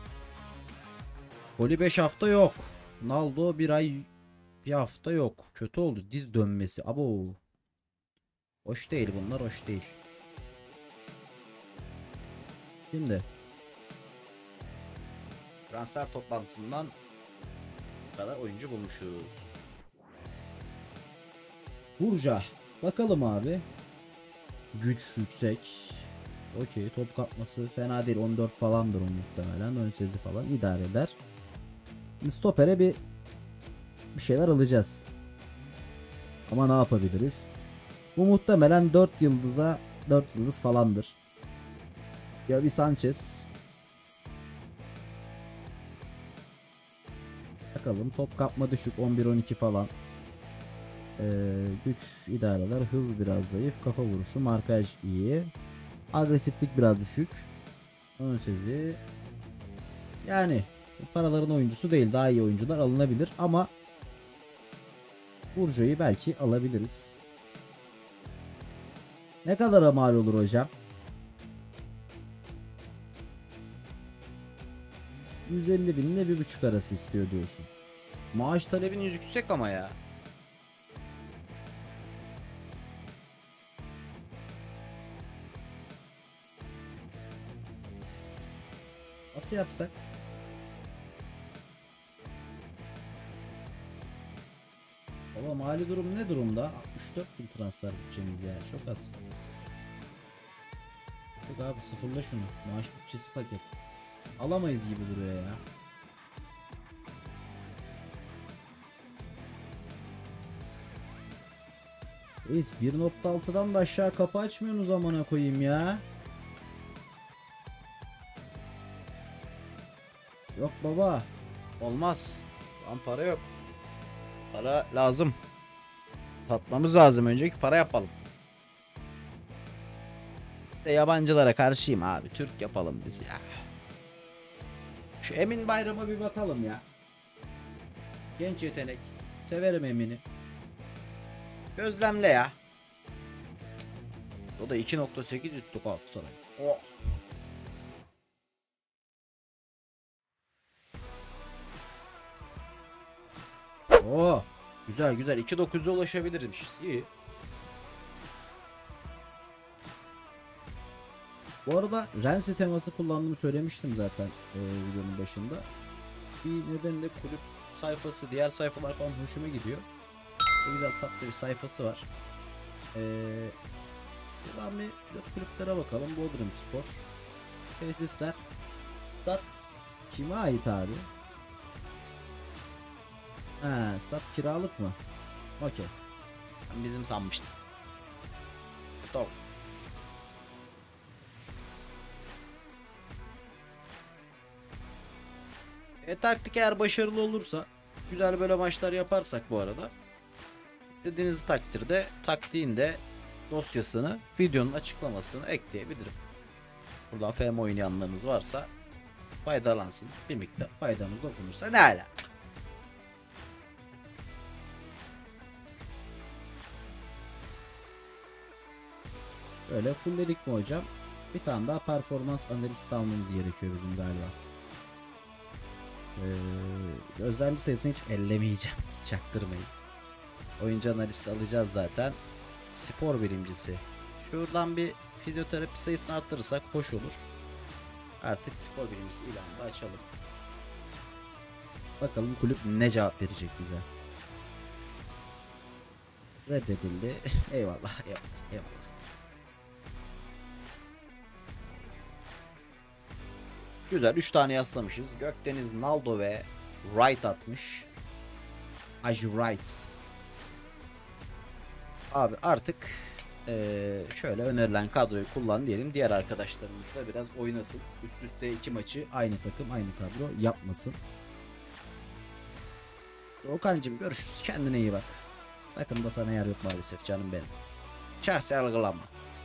Speaker 1: Golü beş hafta yok. Naldo bir ay bir hafta yok. Kötü oldu. Diz dönmesi. Abo. Hoş değil bunlar, hoş değil. Şimdi transfer toplantısından bu kadar oyuncu bulmuşuz. Burca. Bakalım abi. Güç yüksek. Okey, top kapması fena değil. on dört falandır o muhtemelen. Ön sezi falan idare eder. Stopper'e bir bir şeyler alacağız. Ama ne yapabiliriz? Bu muhtemelen dört yıldıza dört yıldız falandır. Ya bir Sanchez. Bakalım, top kapma düşük, on bir on iki falan. Ee, güç idareler, hız biraz zayıf, kafa vuruşu, markaj iyi. Agresiflik biraz düşük. Ön sezi. Yani paraların oyuncusu değil, daha iyi oyuncular alınabilir ama Burjo'yu belki alabiliriz. Ne kadara mal olur hocam? yüz elli bin ile bir buçuk arası istiyor diyorsun. Maaş talebiniz yüksek ama ya. Nasıl yapsak? Baba mali durum ne durumda? altmış dört bin transfer bütçemiz ya, çok az. Yok abi, sıfırla şunu. Maaş bütçesi paket. Alamayız gibi duruyor ya. Reis bir nokta altıdan da aşağı kapı açmıyorsunuz amına koyayım ya. Yok baba. Olmaz. Lan para yok. Para lazım. Satmamız lazım, önceki para yapalım. De yabancılara karşıyım abi. Türk yapalım biz ya. Şu Emin Bayram'a bir bakalım ya. Genç yetenek. Severim Emin'i. Gözlemle ya. O da iki nokta sekiz üstlük Galatasaray. Oh. Oo, güzel güzel, iki nokta dokuza ulaşabilirmiş. İyi. Bu arada Rense teması kullandığımı söylemiştim zaten e, videonun başında. Bir nedenle kulüp sayfası, diğer sayfalar falan hoşuma gidiyor. Çok güzel tatlı bir sayfası var. Ee, Şuradan bir pilot kulüplere bakalım. Bodrum Spor. Tesisler. Stat kime ait abi? Ha, stat kiralık mı? Okey. Ben bizim sanmıştım. Tamam. E, taktik eğer başarılı olursa, güzel böyle maçlar yaparsak bu arada, istediğiniz takdirde taktiğin de dosyasını videonun açıklamasını ekleyebilirim. Buradan F M oynayanlarınız varsa faydalansın. Bir miktar faydamız dokunursa ne ala. Böyle fullledik mi hocam? Bir tane daha performans analisti almamız gerekiyor bizim galiba. Ee, Gözlemci sayısını hiç ellemeyeceğim. Çaktırmayın. Oyuncu analisti alacağız zaten. Spor bilimcisi. Şuradan bir fizyoterapi sayısını arttırırsak hoş olur. Artık spor bilimcisi ilanını da açalım. Bakalım kulüp ne cevap verecek bize. Reddedildi. Eyvallah. Eyvallah. Eyvallah. Güzel. üç tane yaslamışız. Gökdeniz, Naldo ve Wright atmış. Aj Wright. Abi artık ee, şöyle önerilen kadroyu kullan diyelim. Diğer arkadaşlarımız da biraz oynasın. Üst üste iki maçı aynı takım aynı kadro yapmasın. Okan'cığım görüşürüz. Kendine iyi bak. Takımda sana yer yok maalesef canım benim. Şahsi algılama.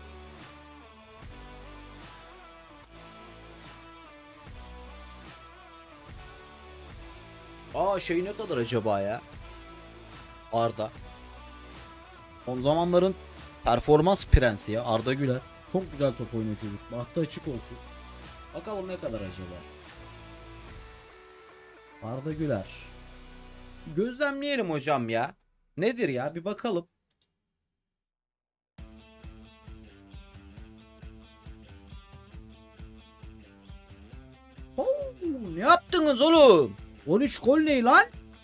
Speaker 1: Aa şey ne kadar acaba ya? Arda. Son zamanların performans prensi ya Arda Güler. Çok güzel top oynuyor çocuk. Bahtı açık olsun. Bakalım ne kadar acaba? Arda Güler. Gözlemleyelim hocam ya. Nedir ya? Bir bakalım. Oo, ne yaptınız oğlum? on üç gol ne lan?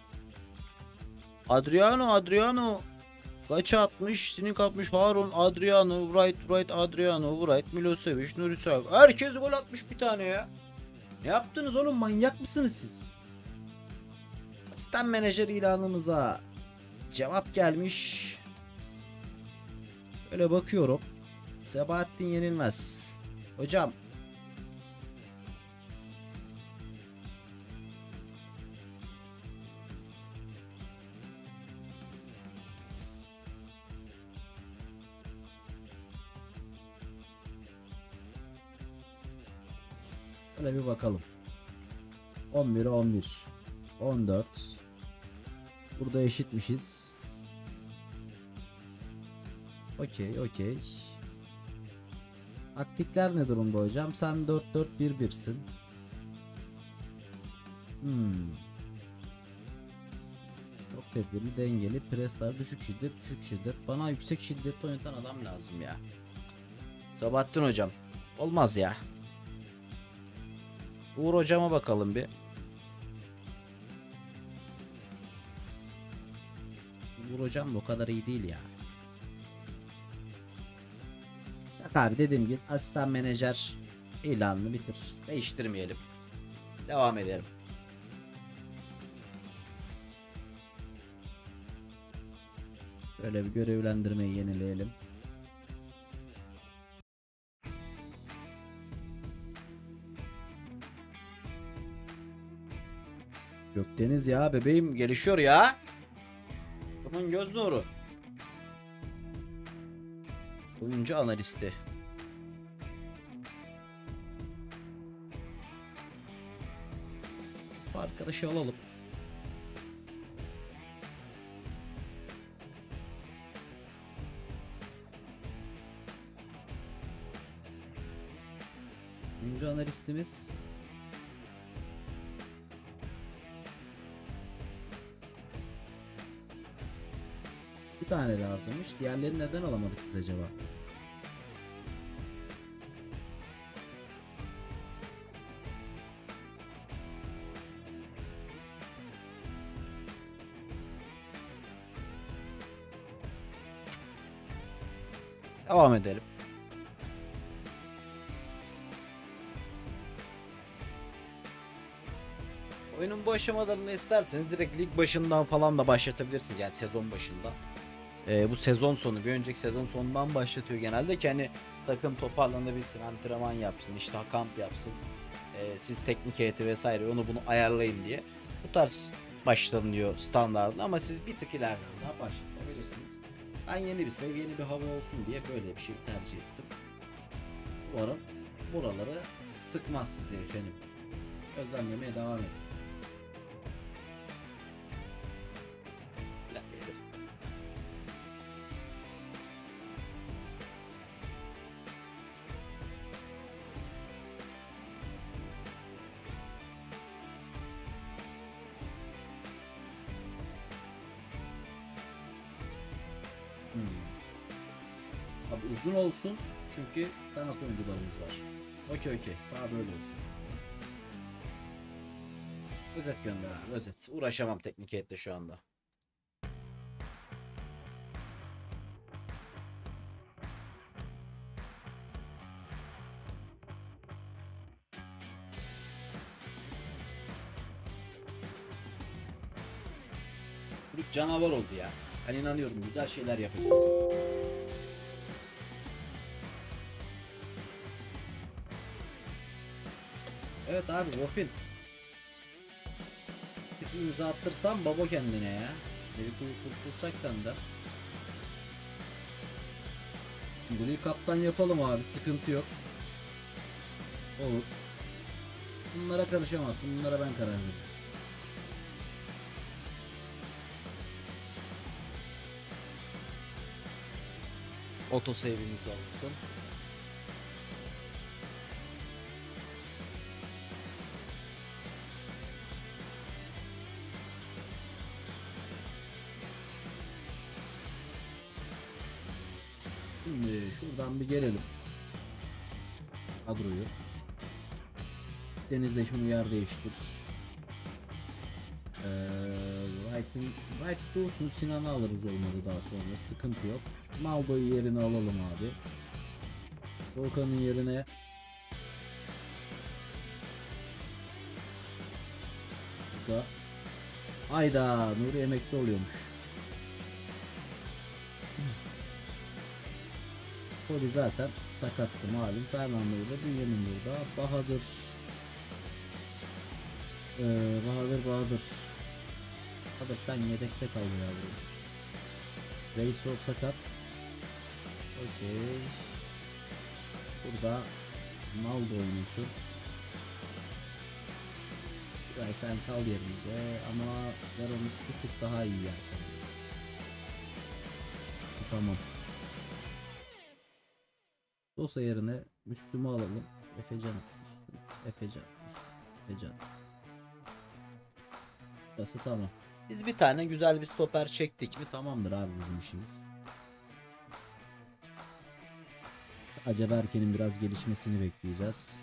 Speaker 1: Adriano, Adriano. Kaç atmış? Sinik atmış. Harun, Adriano, Wright, Wright, Adriano, Wright, Milosevic, Nuri Sağ. Herkes gol atmış bir tane ya. Ne yaptınız oğlum? Manyak mısınız siz? Asistan menajer ilanımıza cevap gelmiş. Öyle bakıyorum. Sebahattin Yenilmez. Hocam. Öyle bir bakalım. on bir on bir. on dört. Burada eşitmişiz. Okey, okey. Taktikler ne durumda hocam? Sen dört dört bir birsin. Hmm. Çok tedbirli, dengeli, presler, düşük şiddet, düşük şiddet. Bana yüksek şiddet oynatan adam lazım ya. Sabahattin hocam. Olmaz ya. Uğur hocama bakalım bir. Uğur hocam da o kadar iyi değil ya. Bak abi dediğim gibi asistan menajer ilanını bitir. Değiştirmeyelim. Devam edelim. Böyle bir görevlendirmeyi yenileyelim. Gökdeniz ya bebeğim gelişiyor ya. Bunun göz nuru. Oyuncu analisti. Bu arkadaşı alalım. Oyuncu analistimiz bir tane lazımmış. Diğerlerini neden alamadık biz acaba? Devam edelim. Oyunun bu aşamalarını isterseniz direkt lig başından falan da başlatabilirsiniz. Yani sezon başında. Ee, bu sezon sonu, bir önceki sezon sonundan başlatıyor genelde ki hani takım toparlanabilsin, antrenman yapsın, işte kamp yapsın. Ee, siz teknik heyeti vesaire onu bunu ayarlayın diye. Bu tarz başlanıyor standartında ama siz bir tık ileriden daha başlatabilirsiniz. Ben yeni bir sev, yeni bir hava olsun diye böyle bir şey tercih ettim. Umarım buraları sıkmaz sizi efendim. Gözlemlemeye devam et. Hmm. Abi uzun olsun çünkü kanat oyuncularımız var. Okey okey, sağ böyle olsun. Özet gönder abi, özet. Uğraşamam teknik heyetle şu anda. Kulüp canavar oldu ya. Ben inanıyorum güzel şeyler yapacağız. Evet abi, Wopin. Bir imza attırsam baba kendine ya. Bir kurtulsak senden. Bunu kaptan yapalım abi, sıkıntı yok. Olur. Bunlara karışamazsın, bunlara ben karar veririm. Oto save'imiz alınsın. Şimdi şuradan bir gelelim. Kadroyu. Deniz'le şunu yer değiştir. Ee, Wright'ın Wright dursun, Sinan'ı alırız olmadı daha sonra. Sıkıntı yok. Maldo'yu yerine alalım abi. Volkan'ın yerine burada. Ayda Nuri emekli oluyormuş. Koli zaten sakattı malum. Fernando burada, Bünyamin burada. Bahadır ee, Bahadır Bahadır Bahadır sen yedekte kal ya burada. Reis o sakat. Okey. Burada Naldo oynasın. Yani sen kal yerinde ama Veron'un bir tık daha iyi yani sen. Tamam. Dosa yerine Müslüm'ü alalım. Efecan. Müslüm. Efecan. Müslüm. Efecan. Burası tamam. Biz bir tane güzel bir stoper çektik mi tamamdır abi bizim işimiz. Acaba Erken'in biraz gelişmesini bekleyeceğiz.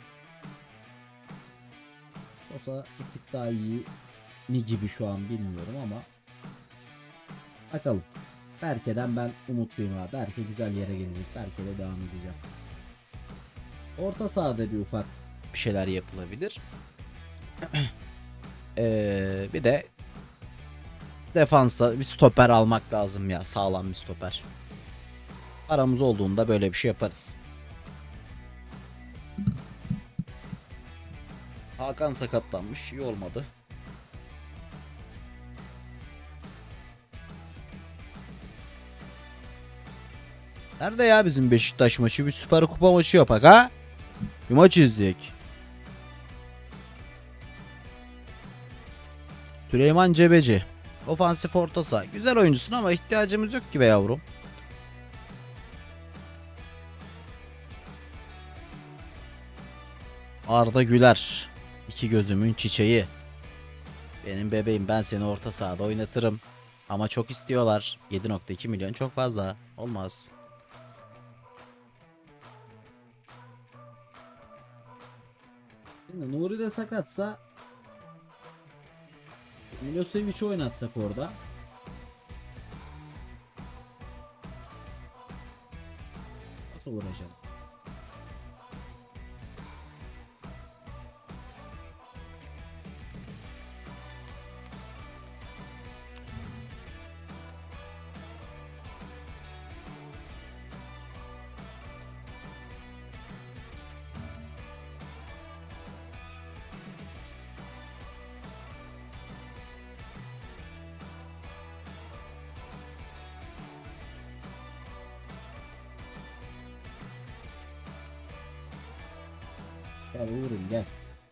Speaker 1: Dosa bir tık daha iyi mi gibi şu an bilmiyorum ama bakalım. Berke'den ben umutluyum abi. Berke güzel yere gelecek. Berke'de devam edeceğim. Orta sahada bir ufak bir şeyler yapılabilir. ee, bir de defansa bir stoper almak lazım ya. Sağlam bir stoper. Paramız olduğunda böyle bir şey yaparız. Hakan sakatlanmış. İyi olmadı. Nerede ya bizim Beşiktaş maçı? Bir Süper Kupa maçı yapak ha? Bir maç izleyek. Süleyman Cebeci. Ofansif orta saha. Güzel oyuncusun ama ihtiyacımız yok gibi yavrum. Arda Güler. İki gözümün çiçeği. Benim bebeğim, ben seni orta sahada oynatırım. Ama çok istiyorlar. yedi nokta iki milyon çok fazla. Olmaz. Şimdi Nuri de sakatsa Milosevic'i oynatsak orada. uğraşalım. Gel Uğur'um gel.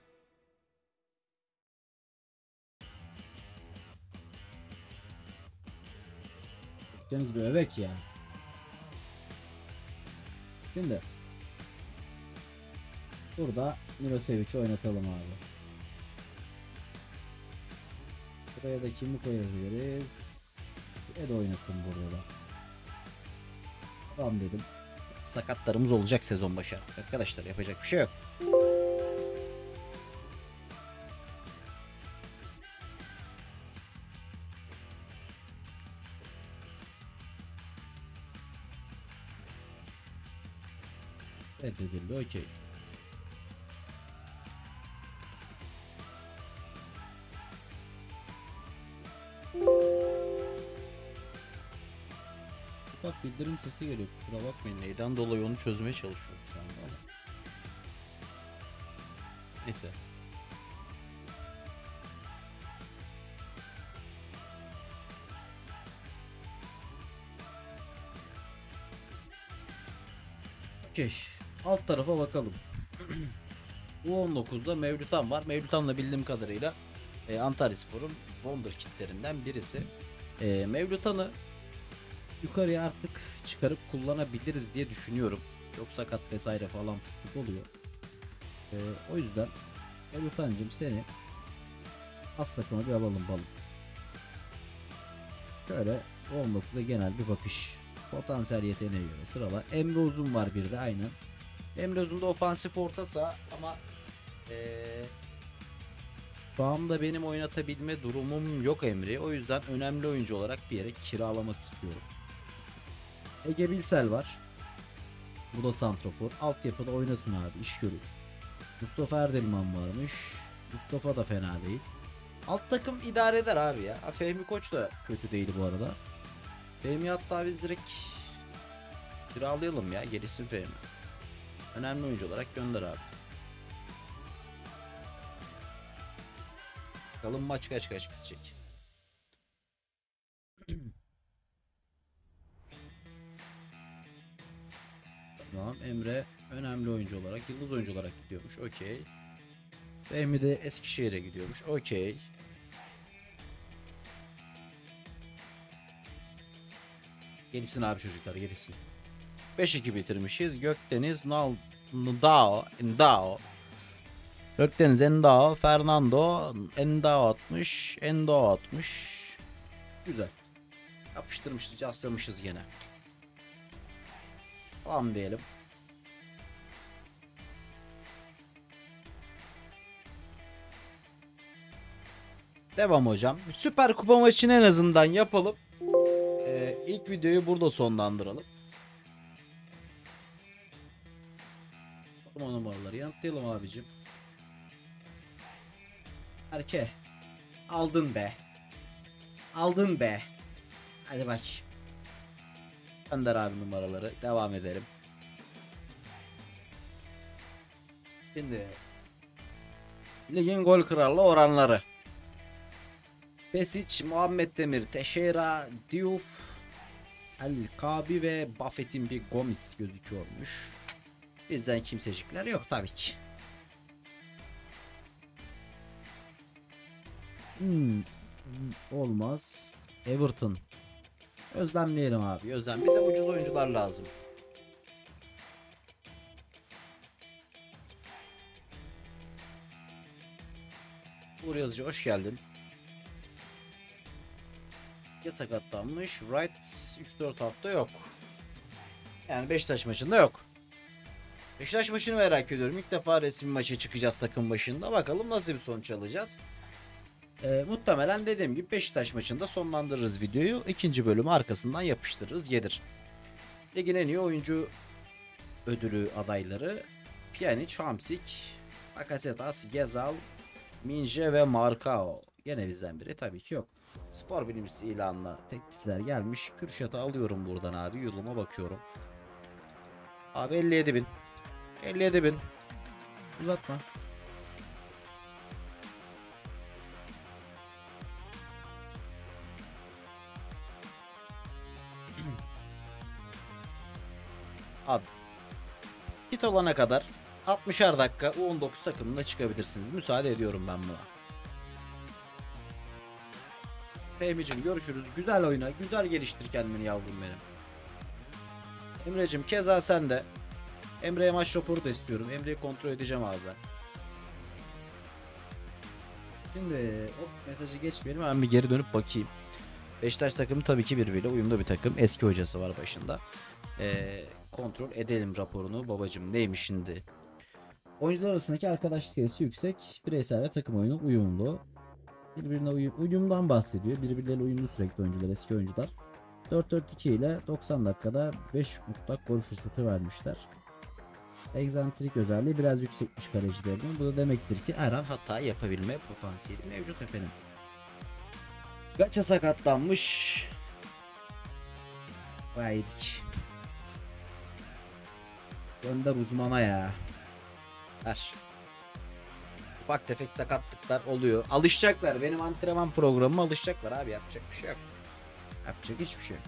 Speaker 1: Deniz bir övek ya. Şimdi burada Milosevic'i oynatalım abi. Buraya da kimi koyabiliriz? Ed oynasın burada da. Tamam dedim. Sakatlarımız olacak sezon başı arkadaşlar, yapacak bir şey yok. Reddedildi, okey. Bak bildirim sesi geliyor, kusura bakmayın, neyden dolayı onu çözmeye çalışıyorum şu anda. Neyse. Okey. Alt tarafa bakalım. U on dokuzda Mevlütan var. Mevlütan'la bildiğim kadarıyla e, Antalyaspor'un wonderkidlerinden birisi. E, Mevlütan'ı yukarıya artık çıkarıp kullanabiliriz diye düşünüyorum. Çok sakat vesaire falan fıstık oluyor. E, o yüzden Mevlütan'cığım seni az takıma bir alalım balım. Şöyle on dokuza genel bir bakış. Potansiyel yeteneğe göre sıralar. Emre Uzun var bir de aynen. Emre Uzun da ofansif orta saha ama ee, şu anda benim oynatabilme durumum yok Emre'yi. O yüzden önemli oyuncu olarak bir yere kiralamak istiyorum. Ege Bilsel var. Bu da santrafor. Altyapıda oynasın abi, iş görür. Mustafa Erdelman varmış. Mustafa da fena değil. Alt takım idare eder abi ya. Fehmi Koç da kötü değil bu arada. Fehmi hatta biz direkt kiralayalım ya. Gelişsin Fehmi. Önemli oyuncu olarak gönder abi. Bakalım maç kaç kaç bitecek. Tamam, Emre önemli oyuncu olarak, yıldız oyuncu olarak gidiyormuş. Okey. Fehmi de Eskişehir'e gidiyormuş. Okey. Gelsin abi çocuklar, gelsin. beş iki bitirmişiz. Gökdeniz, Nal, Ndao, Ndao. Gökdeniz, Endao, Fernando, Endao atmış, Endao atmış. Güzel. Yapıştırmışız, yaslamışız gene. Tamam diyelim. Devam hocam. Süper Kupa maçını en azından yapalım. Ee, ilk videoyu burada sonlandıralım. O numaraları yanıtlayalım abicim. Erke. Aldın be. Aldın be. Hadi bak. Gönder abi numaraları. Devam edelim. Şimdi ligin gol krallığı oranları. Besic, Muhammed Demir, Teixeira, Diouf, El Kabi ve Buffett'in bir Gomis gözüküyormuş. Bizden kimsecikler yok tabii ki. Hmm, olmaz. Everton. Özlemleyelim abi. Özlem. Bize ucuz oyuncular lazım. Uğur Yazıcı hoş geldin. Ya sakatlanmış. Wright üç dört hafta yok. Yani Beşiktaş maçında yok. Beşiktaş maçını merak ediyorum. İlk defa resmi maça çıkacağız takım başında. Bakalım nasıl bir sonuç alacağız. Ee, muhtemelen dediğim gibi Beşiktaş maçında sonlandırırız videoyu. İkinci bölümü arkasından yapıştırırız. Gelir. Ligin en iyi oyuncu ödülü adayları Pjanic, Hamsik, Bakasetas, Gezal, Minje ve Marcao. Gene bizden biri tabii ki yok. Spor bilimcisi ilanına teklifler gelmiş. Kürşat'ı alıyorum buradan abi. Yoluma bakıyorum. Abi elli yedi bin. elli yedi bin. Uzatma. Abi hit olana kadar altmışar dakika U on dokuz takımında çıkabilirsiniz. Müsaade ediyorum ben buna. Fehmi'cim görüşürüz. Güzel oyna. Güzel geliştir kendini yavrum benim. Emre'cim keza sen de. Emre'ye maç raporu da istiyorum. Emre'yi kontrol edeceğim abi ben. Şimdi o mesajı geçmeyelim. Ben bir geri dönüp bakayım. Beşiktaş takımı tabii ki birbiriyle uyumlu bir takım. Eski hocası var başında. Ee, kontrol edelim raporunu. Babacım neymiş şimdi? Oyuncular arasındaki arkadaşlık sayısı yüksek. Bireysel ve takım oyunu uyumlu. Birbirine uyum, uyumdan bahsediyor. Birbirleriyle uyumlu sürekli oyuncular, eski oyuncular. dört dört iki ile doksan dakikada beş mutlak gol fırsatı vermişler. Egzantrik özelliği biraz yüksekmiş kalecilerinin. Bu da demektir ki her an hata yapabilme potansiyeli mevcut efendim. Gaça sakatlanmış. Vaydik. Gönder uzmana ya. Ver. Ufak tefek sakatlıklar oluyor. Alışacaklar. Benim antrenman programıma alışacaklar abi. Yapacak bir şey yok. Yapacak hiçbir şey yok.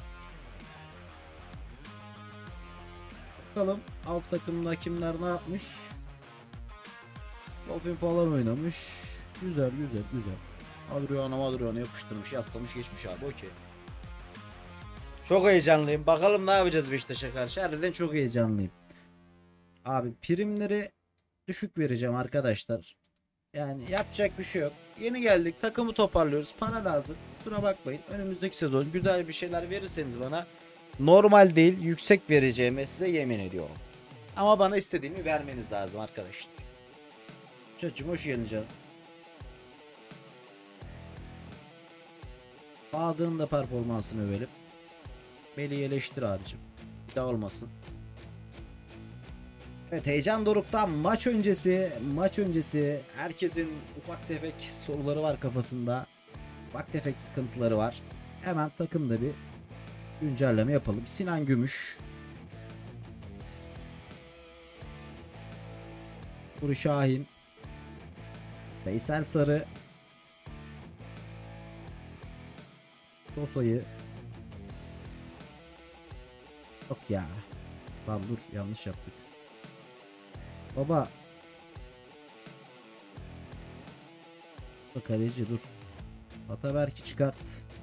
Speaker 1: Bakalım alt takımda kimler ne yapmış. Dolphin falan oynamış. Güzel güzel güzel. Adriano Adriano yapıştırmış, yaslamış, geçmiş abi. Okey. Çok heyecanlıyım. Bakalım ne yapacağız Beşiktaş'a karşı. Harbiden çok heyecanlıyım. Abi primleri düşük vereceğim arkadaşlar. Yani yapacak bir şey yok. Yeni geldik. Takımı toparlıyoruz. Para lazım. Kusura bakmayın. Önümüzdeki sezon güzel bir şeyler verirseniz bana, normal değil yüksek vereceğime size yemin ediyorum. Ama bana istediğimi vermeniz lazım arkadaşlar. Çocuğum hoş geldin canım. Bahadır'ın da performansını övelim. Melih'i eleştir abicim. Bir daha olmasın. Evet, heyecan dorukta maç öncesi maç öncesi herkesin ufak tefek soruları var kafasında. Ufak tefek sıkıntıları var. Hemen takımda bir güncelleme yapalım. Sinan Gümüş, Nuri Şahin, Veysel Sarı, Tosa'yı yok ya. Lan dur, yanlış yaptık. Baba. Kaleci dur. Ataberk'i çıkart.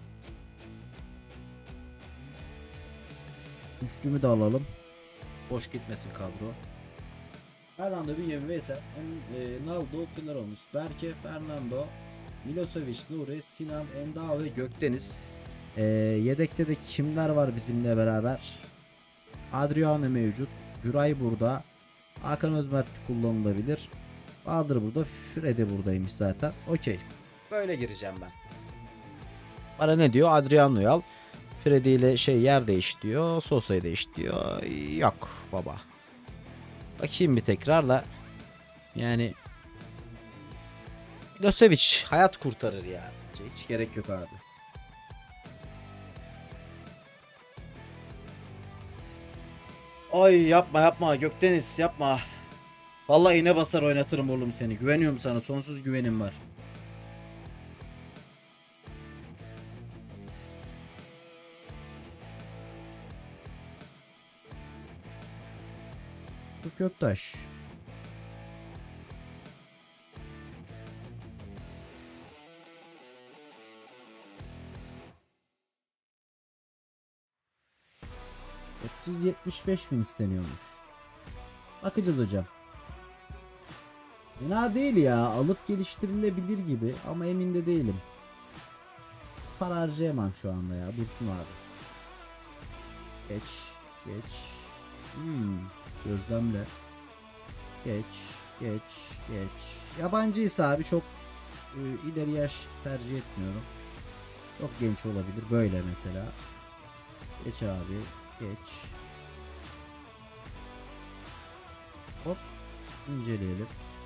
Speaker 1: Üstümü de alalım. Boş gitmesin kadro. Fernando Bünyamin Veysel, e, Naldo, Pınaromus, Berke, Fernando, Milosevic, Nuri, Sinan, Enda ve Gökdeniz. E, yedekte de kimler var bizimle beraber? Adriano mevcut. Güray burada. Hakan Özmert kullanılabilir. Bahadır burada. Fred'e buradaymış zaten. Okey. Böyle gireceğim ben. Bana ne diyor? Adriano'yu al. Freddy ile şey yer değiş diyor. Sosa'yı değiş diyor. Yok baba. Bakayım bir tekrar da. Yani Milosevic hayat kurtarır ya. Hiç gerek yok abi. Ay yapma yapma Gökdeniz yapma. Vallahi iğne basar oynatırım oğlum seni. Güveniyorum sana. Sonsuz güvenim var. Türk Göktaş. dört yüz yetmiş beş bin isteniyormuş. Bakacağız hocam. Fena değil ya. Alıp geliştirilebilir gibi ama emin de değilim. Para harcayamam şu anda ya. Dursun abi. Geç. Geç. Hmm. Gözlemle. Geç. Geç. Geç. Yabancıysa abi çok e, ileri yaş tercih etmiyorum. Çok genç olabilir. Böyle mesela. Geç abi. Geç. İnceleyelim.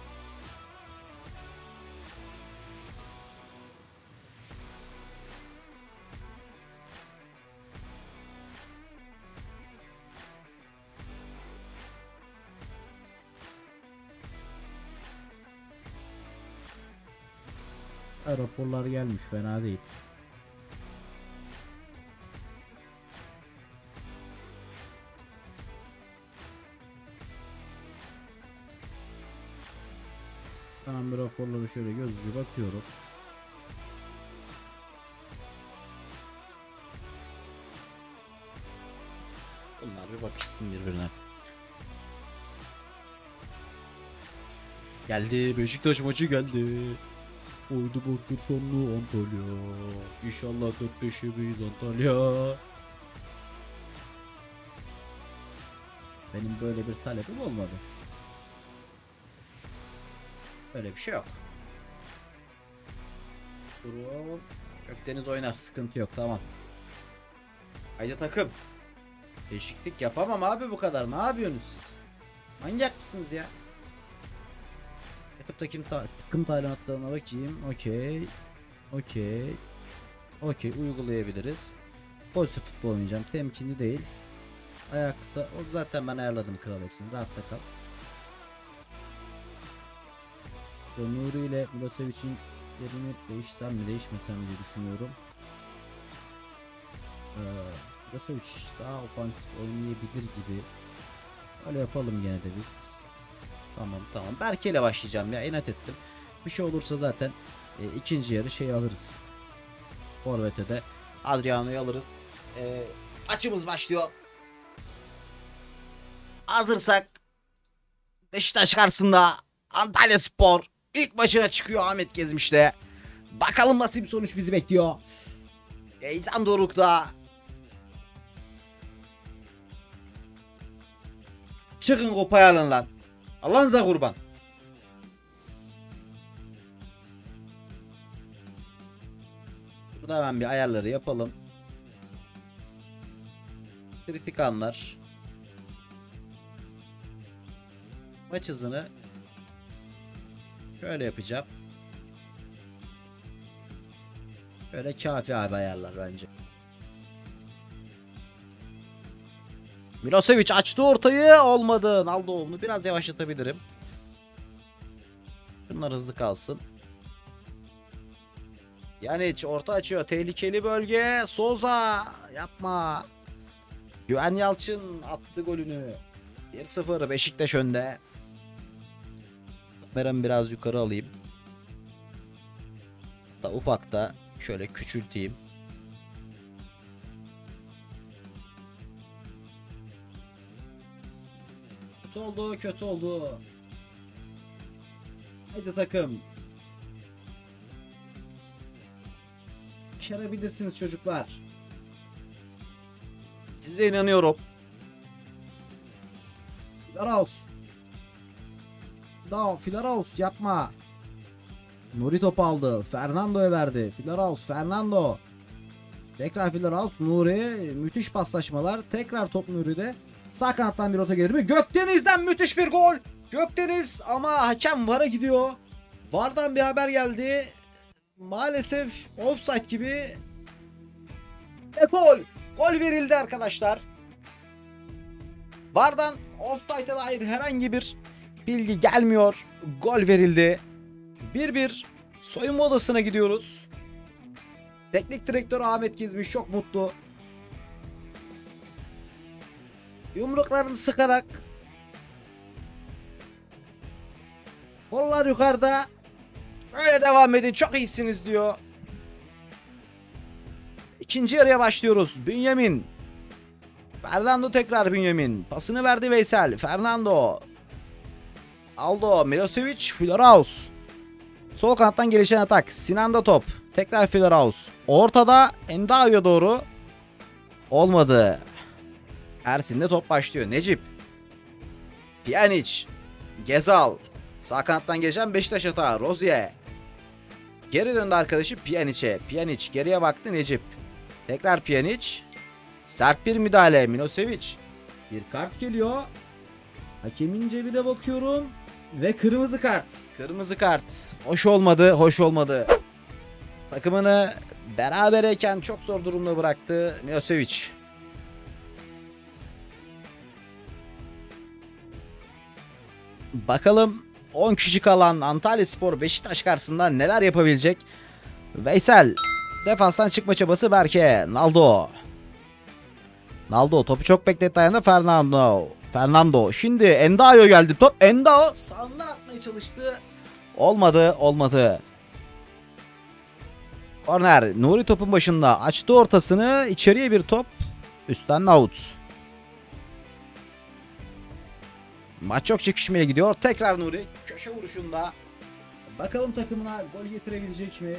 Speaker 1: Raporlar gelmiş, fena değil. Tamam, bir raporları şöyle gözcü bakıyorum. Bunlar bir bakışsın birbirine. Geldi, Beşiktaş maçı geldi. Oydu Batur sonlu Antalya. İnşallah dört beş yemeyiz Antalya. Benim böyle bir talebim olmadı. Öyle bir şey yok. Durum. Gökdeniz oynar, sıkıntı yok, tamam. Haydi takım. Değişiklik yapamam abi bu kadar. Ne yapıyorsunuz siz? Manyak mısınız ya? Yapıp takım, ta takım talimatlarına bakayım. Okey. Okey. Okey, uygulayabiliriz. Pozitif futbol oynayacağım. Temkinli değil. Ayak kısa. O zaten ben ayarladım kral hepsini. Rahatta kal. Nuri ile Milosevic'in yerini değişsem mi değişmesem mi diye düşünüyorum. Ee, Milosevic daha ofansif oynayabilir gibi. Öyle yapalım gene de biz. Tamam tamam. Berke ile başlayacağım ya, inat ettim. Bir şey olursa zaten e, ikinci yarı şey alırız. Forvet'e de Adriano'yu alırız. E, maçımız başlıyor. Hazırsak Beşiktaş karşısında Antalyaspor ilk maçına çıkıyor Ahmet Gezmiş'te. Bakalım nasıl bir sonuç bizi bekliyor. Heyecan dorukta. Çıkın kopaya alın lan. Allah'ınıza kurban. Burada hemen bir ayarları yapalım. Kritik anlar. Maç hızını şöyle yapacağım. Böyle kafi abi ayarlar bence. Milosevic açtı ortayı, olmadı. Naldoğlu'nu biraz yavaşlatabilirim. Bunlar hızlı kalsın. Yani hiç orta açıyor. Tehlikeli bölge. Souza yapma. Güven Yalçın attı golünü. bir sıfır Beşiktaş önde. Kameramı biraz yukarı alayım. Da ufak da şöyle küçülteyim. Kötü oldu, kötü oldu. Haydi takım. Başarabilirsiniz çocuklar. Size inanıyorum. Filaraus. Daha Filaraus yapma. Nuri topu aldı. Fernando'ya verdi. Filaraus, Fernando. Tekrar Filaraus, Nuri. Müthiş paslaşmalar. Tekrar top Nuri'de. Sağ kanattan bir rota gelir mi? Gökdeniz'den müthiş bir gol. Gökdeniz ama hakem VAR'a gidiyor. VAR'dan bir haber geldi. Maalesef offside gibi. E gol. Gol verildi arkadaşlar. VAR'dan offside'e dair herhangi bir bilgi gelmiyor. Gol verildi. bir bir soyunma odasına gidiyoruz. Teknik direktör Ahmet Gezmiş çok mutlu. Yumruklarını sıkarak, kollar yukarıda, öyle devam edin, çok iyisiniz diyor. İkinci yarıya başlıyoruz. Bünyamin. Fernando tekrar Bünyamin. Pasını verdi Veysel. Fernando. Aldo. Milosevic. Filaraus. Sol kanattan gelişen atak. Sinan'da top. Tekrar Filaraus. Ortada Endao'ya doğru. Olmadı. Ersin'de top başlıyor. Necip. Pjanic. Gezal. Sağ kanattan gelişen Beşiktaş atağı. Rozier. Geri döndü arkadaşı Pjanic'e. Pjanic geriye baktı Necip. Tekrar Pjanic. Sert bir müdahale. Milosevic. Bir kart geliyor. Hakemin cebine bakıyorum. Ve kırmızı kart. Kırmızı kart. Hoş olmadı, hoş olmadı. Takımını berabereyken çok zor durumda bıraktı Milosevic. Bakalım on kişi kalan Antalyaspor Beşiktaş karşısında neler yapabilecek? Veysel. Defanstan çıkma çabası Berke. Naldo. Naldo topu çok bekletti ayağında Fernando. Fernando. Şimdi Endayo geldi. Top Endao sağından atmaya çalıştı. Olmadı, olmadı. Korner. Nuri topun başında. Açtı ortasını. İçeriye bir top. Üstten out. Maç çok çekişmeye gidiyor. Tekrar Nuri. Köşe vuruşunda. Bakalım takımına gol getirebilecek mi?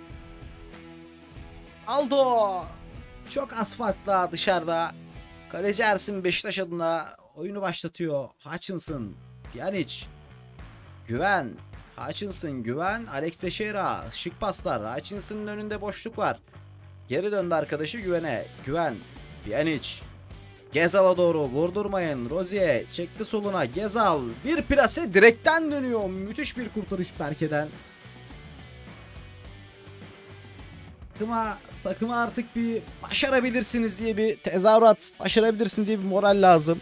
Speaker 1: Aldo. Çok az farkla dışarıda. Kaleci Ersin Beşiktaş adına oyunu başlatıyor. Hutchinson. Pjanic. Güven. Hutchinson. Güven. Alex Teixeira. Şık paslar. Hutchinson'ın önünde boşluk var. Geri döndü arkadaşı Güven'e. Güven. Pjanic. Gezal'a doğru vurdurmayın. Rozier çekti soluna. Gezal. Bir plase direkten dönüyor. Müthiş bir kurtarış Berke'den. Takıma, takıma artık bir başarabilirsiniz diye bir tezahürat, başarabilirsiniz diye bir moral lazım.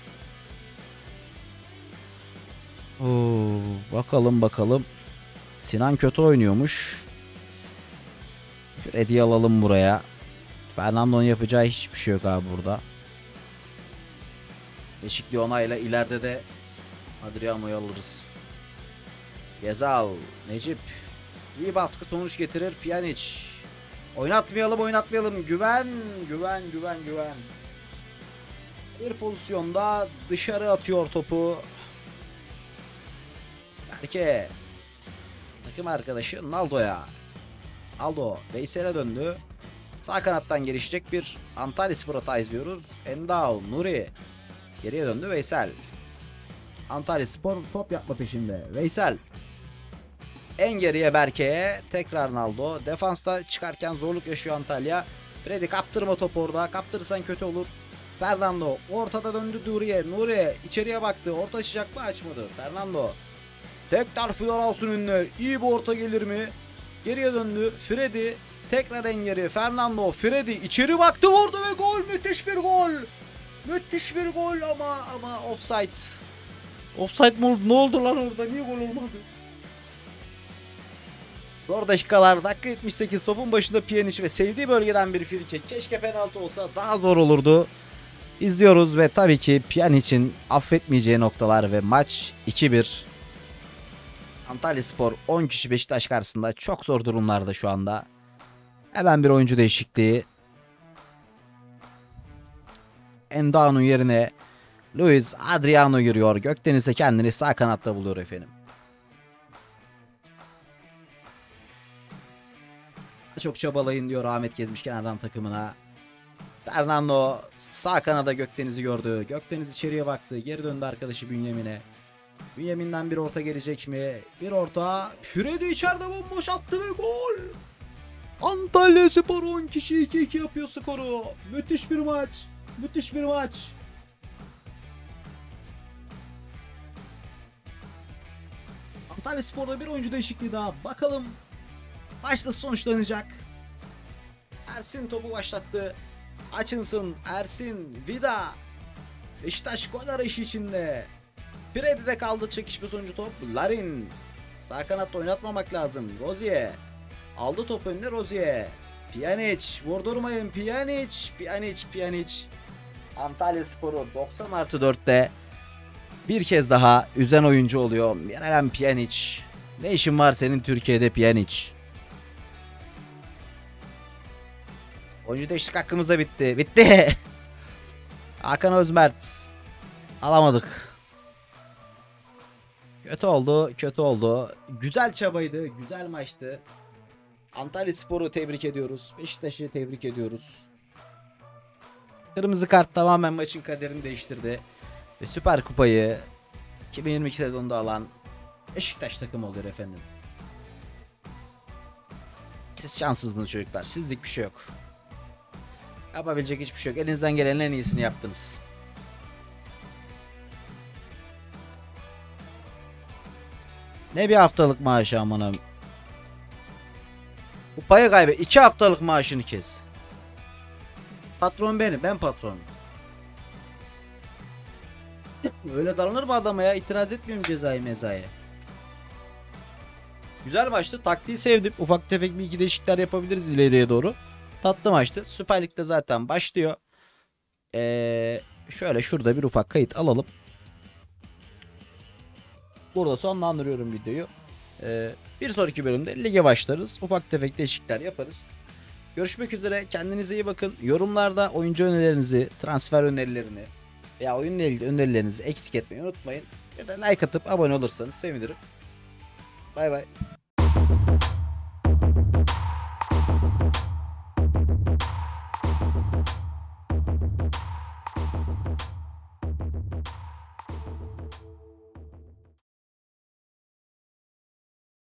Speaker 1: Oo, bakalım bakalım. Sinan kötü oynuyormuş. Freddy'yi alalım buraya. Fernando'nun yapacağı hiçbir şey yok abi burada. Beşikli onayla ileride de Adriano'yu alırız. Gezal, Necip. İyi baskı sonuç getirir. Pjanic. Oynatmayalım oynatmayalım. Güven. Güven güven güven. Bir pozisyonda dışarı atıyor topu. Berke. Takım arkadaşı Naldo'ya. Naldo Veysel'e döndü. Sağ kanattan gelişecek bir Antalyaspor hata izliyoruz. Endao, Nuri. Geriye döndü Veysel. Antalyaspor top yapma peşinde. Veysel. En geriye Berke'ye. Tekrar Naldo. Defansta çıkarken zorluk yaşıyor Antalya. Freddy kaptırma top orada. Kaptırırsan kötü olur. Fernando. Ortada döndü Nuri'ye. Nuri içeriye baktı. Orta açacak mı? Açmadı. Fernando. Tekrar Floraus'un önüne. İyi bir orta gelir mi? Geriye döndü. Freddy. Tekrar en geri. Fernando. Freddy içeri baktı. Vurdu ve gol. Müthiş bir gol. Müthiş bir gol ama ama offside. Offside mi oldu? Ne oldu lan orada? Niye gol olmadı? Zor dakikalar. Dakika yetmiş sekiz. Topun başında Pjanic ve sevdiği bölgeden bir frikik. Keşke penaltı olsa daha zor olurdu. İzliyoruz ve tabii ki Pjanic'in affetmeyeceği noktalar ve maç iki bir. Antalyaspor on kişi Beşiktaş karşısında çok zor durumlarda şu anda. Hemen bir oyuncu değişikliği. Endao'nun yerine Luis Adriano giriyor. Gökdeniz'e kendini sağ kanatta buluyor efendim. Çok çabalayın diyor Ahmet Gezmiş kenardan takımına. Fernando sağ kanada Gökdeniz'i gördü. Gökdeniz içeriye baktı. Geri döndü arkadaşı Bünyamin'e. Bünyamin'den bir orta gelecek mi? Bir orta. Freddy içeride bomboş attı ve gol. Antalyaspor on kişi iki iki yapıyor skoru. Müthiş bir maç. Müthiş bir maç. Antalyaspor'da bir oyuncu değişikliği daha. Bakalım maç nasıl sonuçlanacak. Ersin topu başlattı. Hutchinson, Ersin, Vida. Beşiktaş gol arayışı içinde. Freddy'de kaldı çekişme sonucu top. Larin. Sağ kanatta oynatmamak lazım. Rozier. Aldı top önüne Rozier. Pjanic. Vurdurmayın. Pjanic. Pjanic. Pjanic. Antalyaspor'u doksan artı dörtte bir kez daha üzen oyuncu oluyor. Miralem Pjanic. Ne işin var senin Türkiye'de Pjanic? Oyuncu değişiklik hakkımızda bitti. Bitti. Hakan Özmert. Alamadık. Kötü oldu. Kötü oldu. Güzel çabaydı. Güzel maçtı. Antalyaspor'u tebrik ediyoruz. Beşiktaş'ı tebrik ediyoruz. Kırmızı kart tamamen maçın kaderini değiştirdi. Ve Süper Kupayı iki bin yirmi iki sezonunda alan Beşiktaş takımı oluyor efendim. Siz şanssızdınız çocuklar. Sizlik bir şey yok. Yapabilecek hiçbir şey yok. Elinizden gelenin en iyisini yaptınız. Ne bir haftalık maaşı amına. Bu payı kaybet. iki haftalık maaşını kes. Patron benim. Ben patronum. Öyle davranır mı adama ya? İtiraz etmiyorum cezayı mezaya. Güzel maçtı. Taktiği sevdim. Ufak tefek bir iki değişiklikler yapabiliriz ileriye doğru. Tatlı maçtı. Süper Lig'de zaten başlıyor. Ee, şöyle şurada bir ufak kayıt alalım. Burada sonlandırıyorum videoyu. Ee, bir sonraki bölümde lige başlarız. Ufak tefek değişiklikler yaparız. Görüşmek üzere. Kendinize iyi bakın. Yorumlarda oyuncu önerilerinizi, transfer önerilerini veya oyunla ilgili önerilerinizi eksik etmeyi unutmayın. Bir de like atıp abone olursanız sevinirim. Bay bay.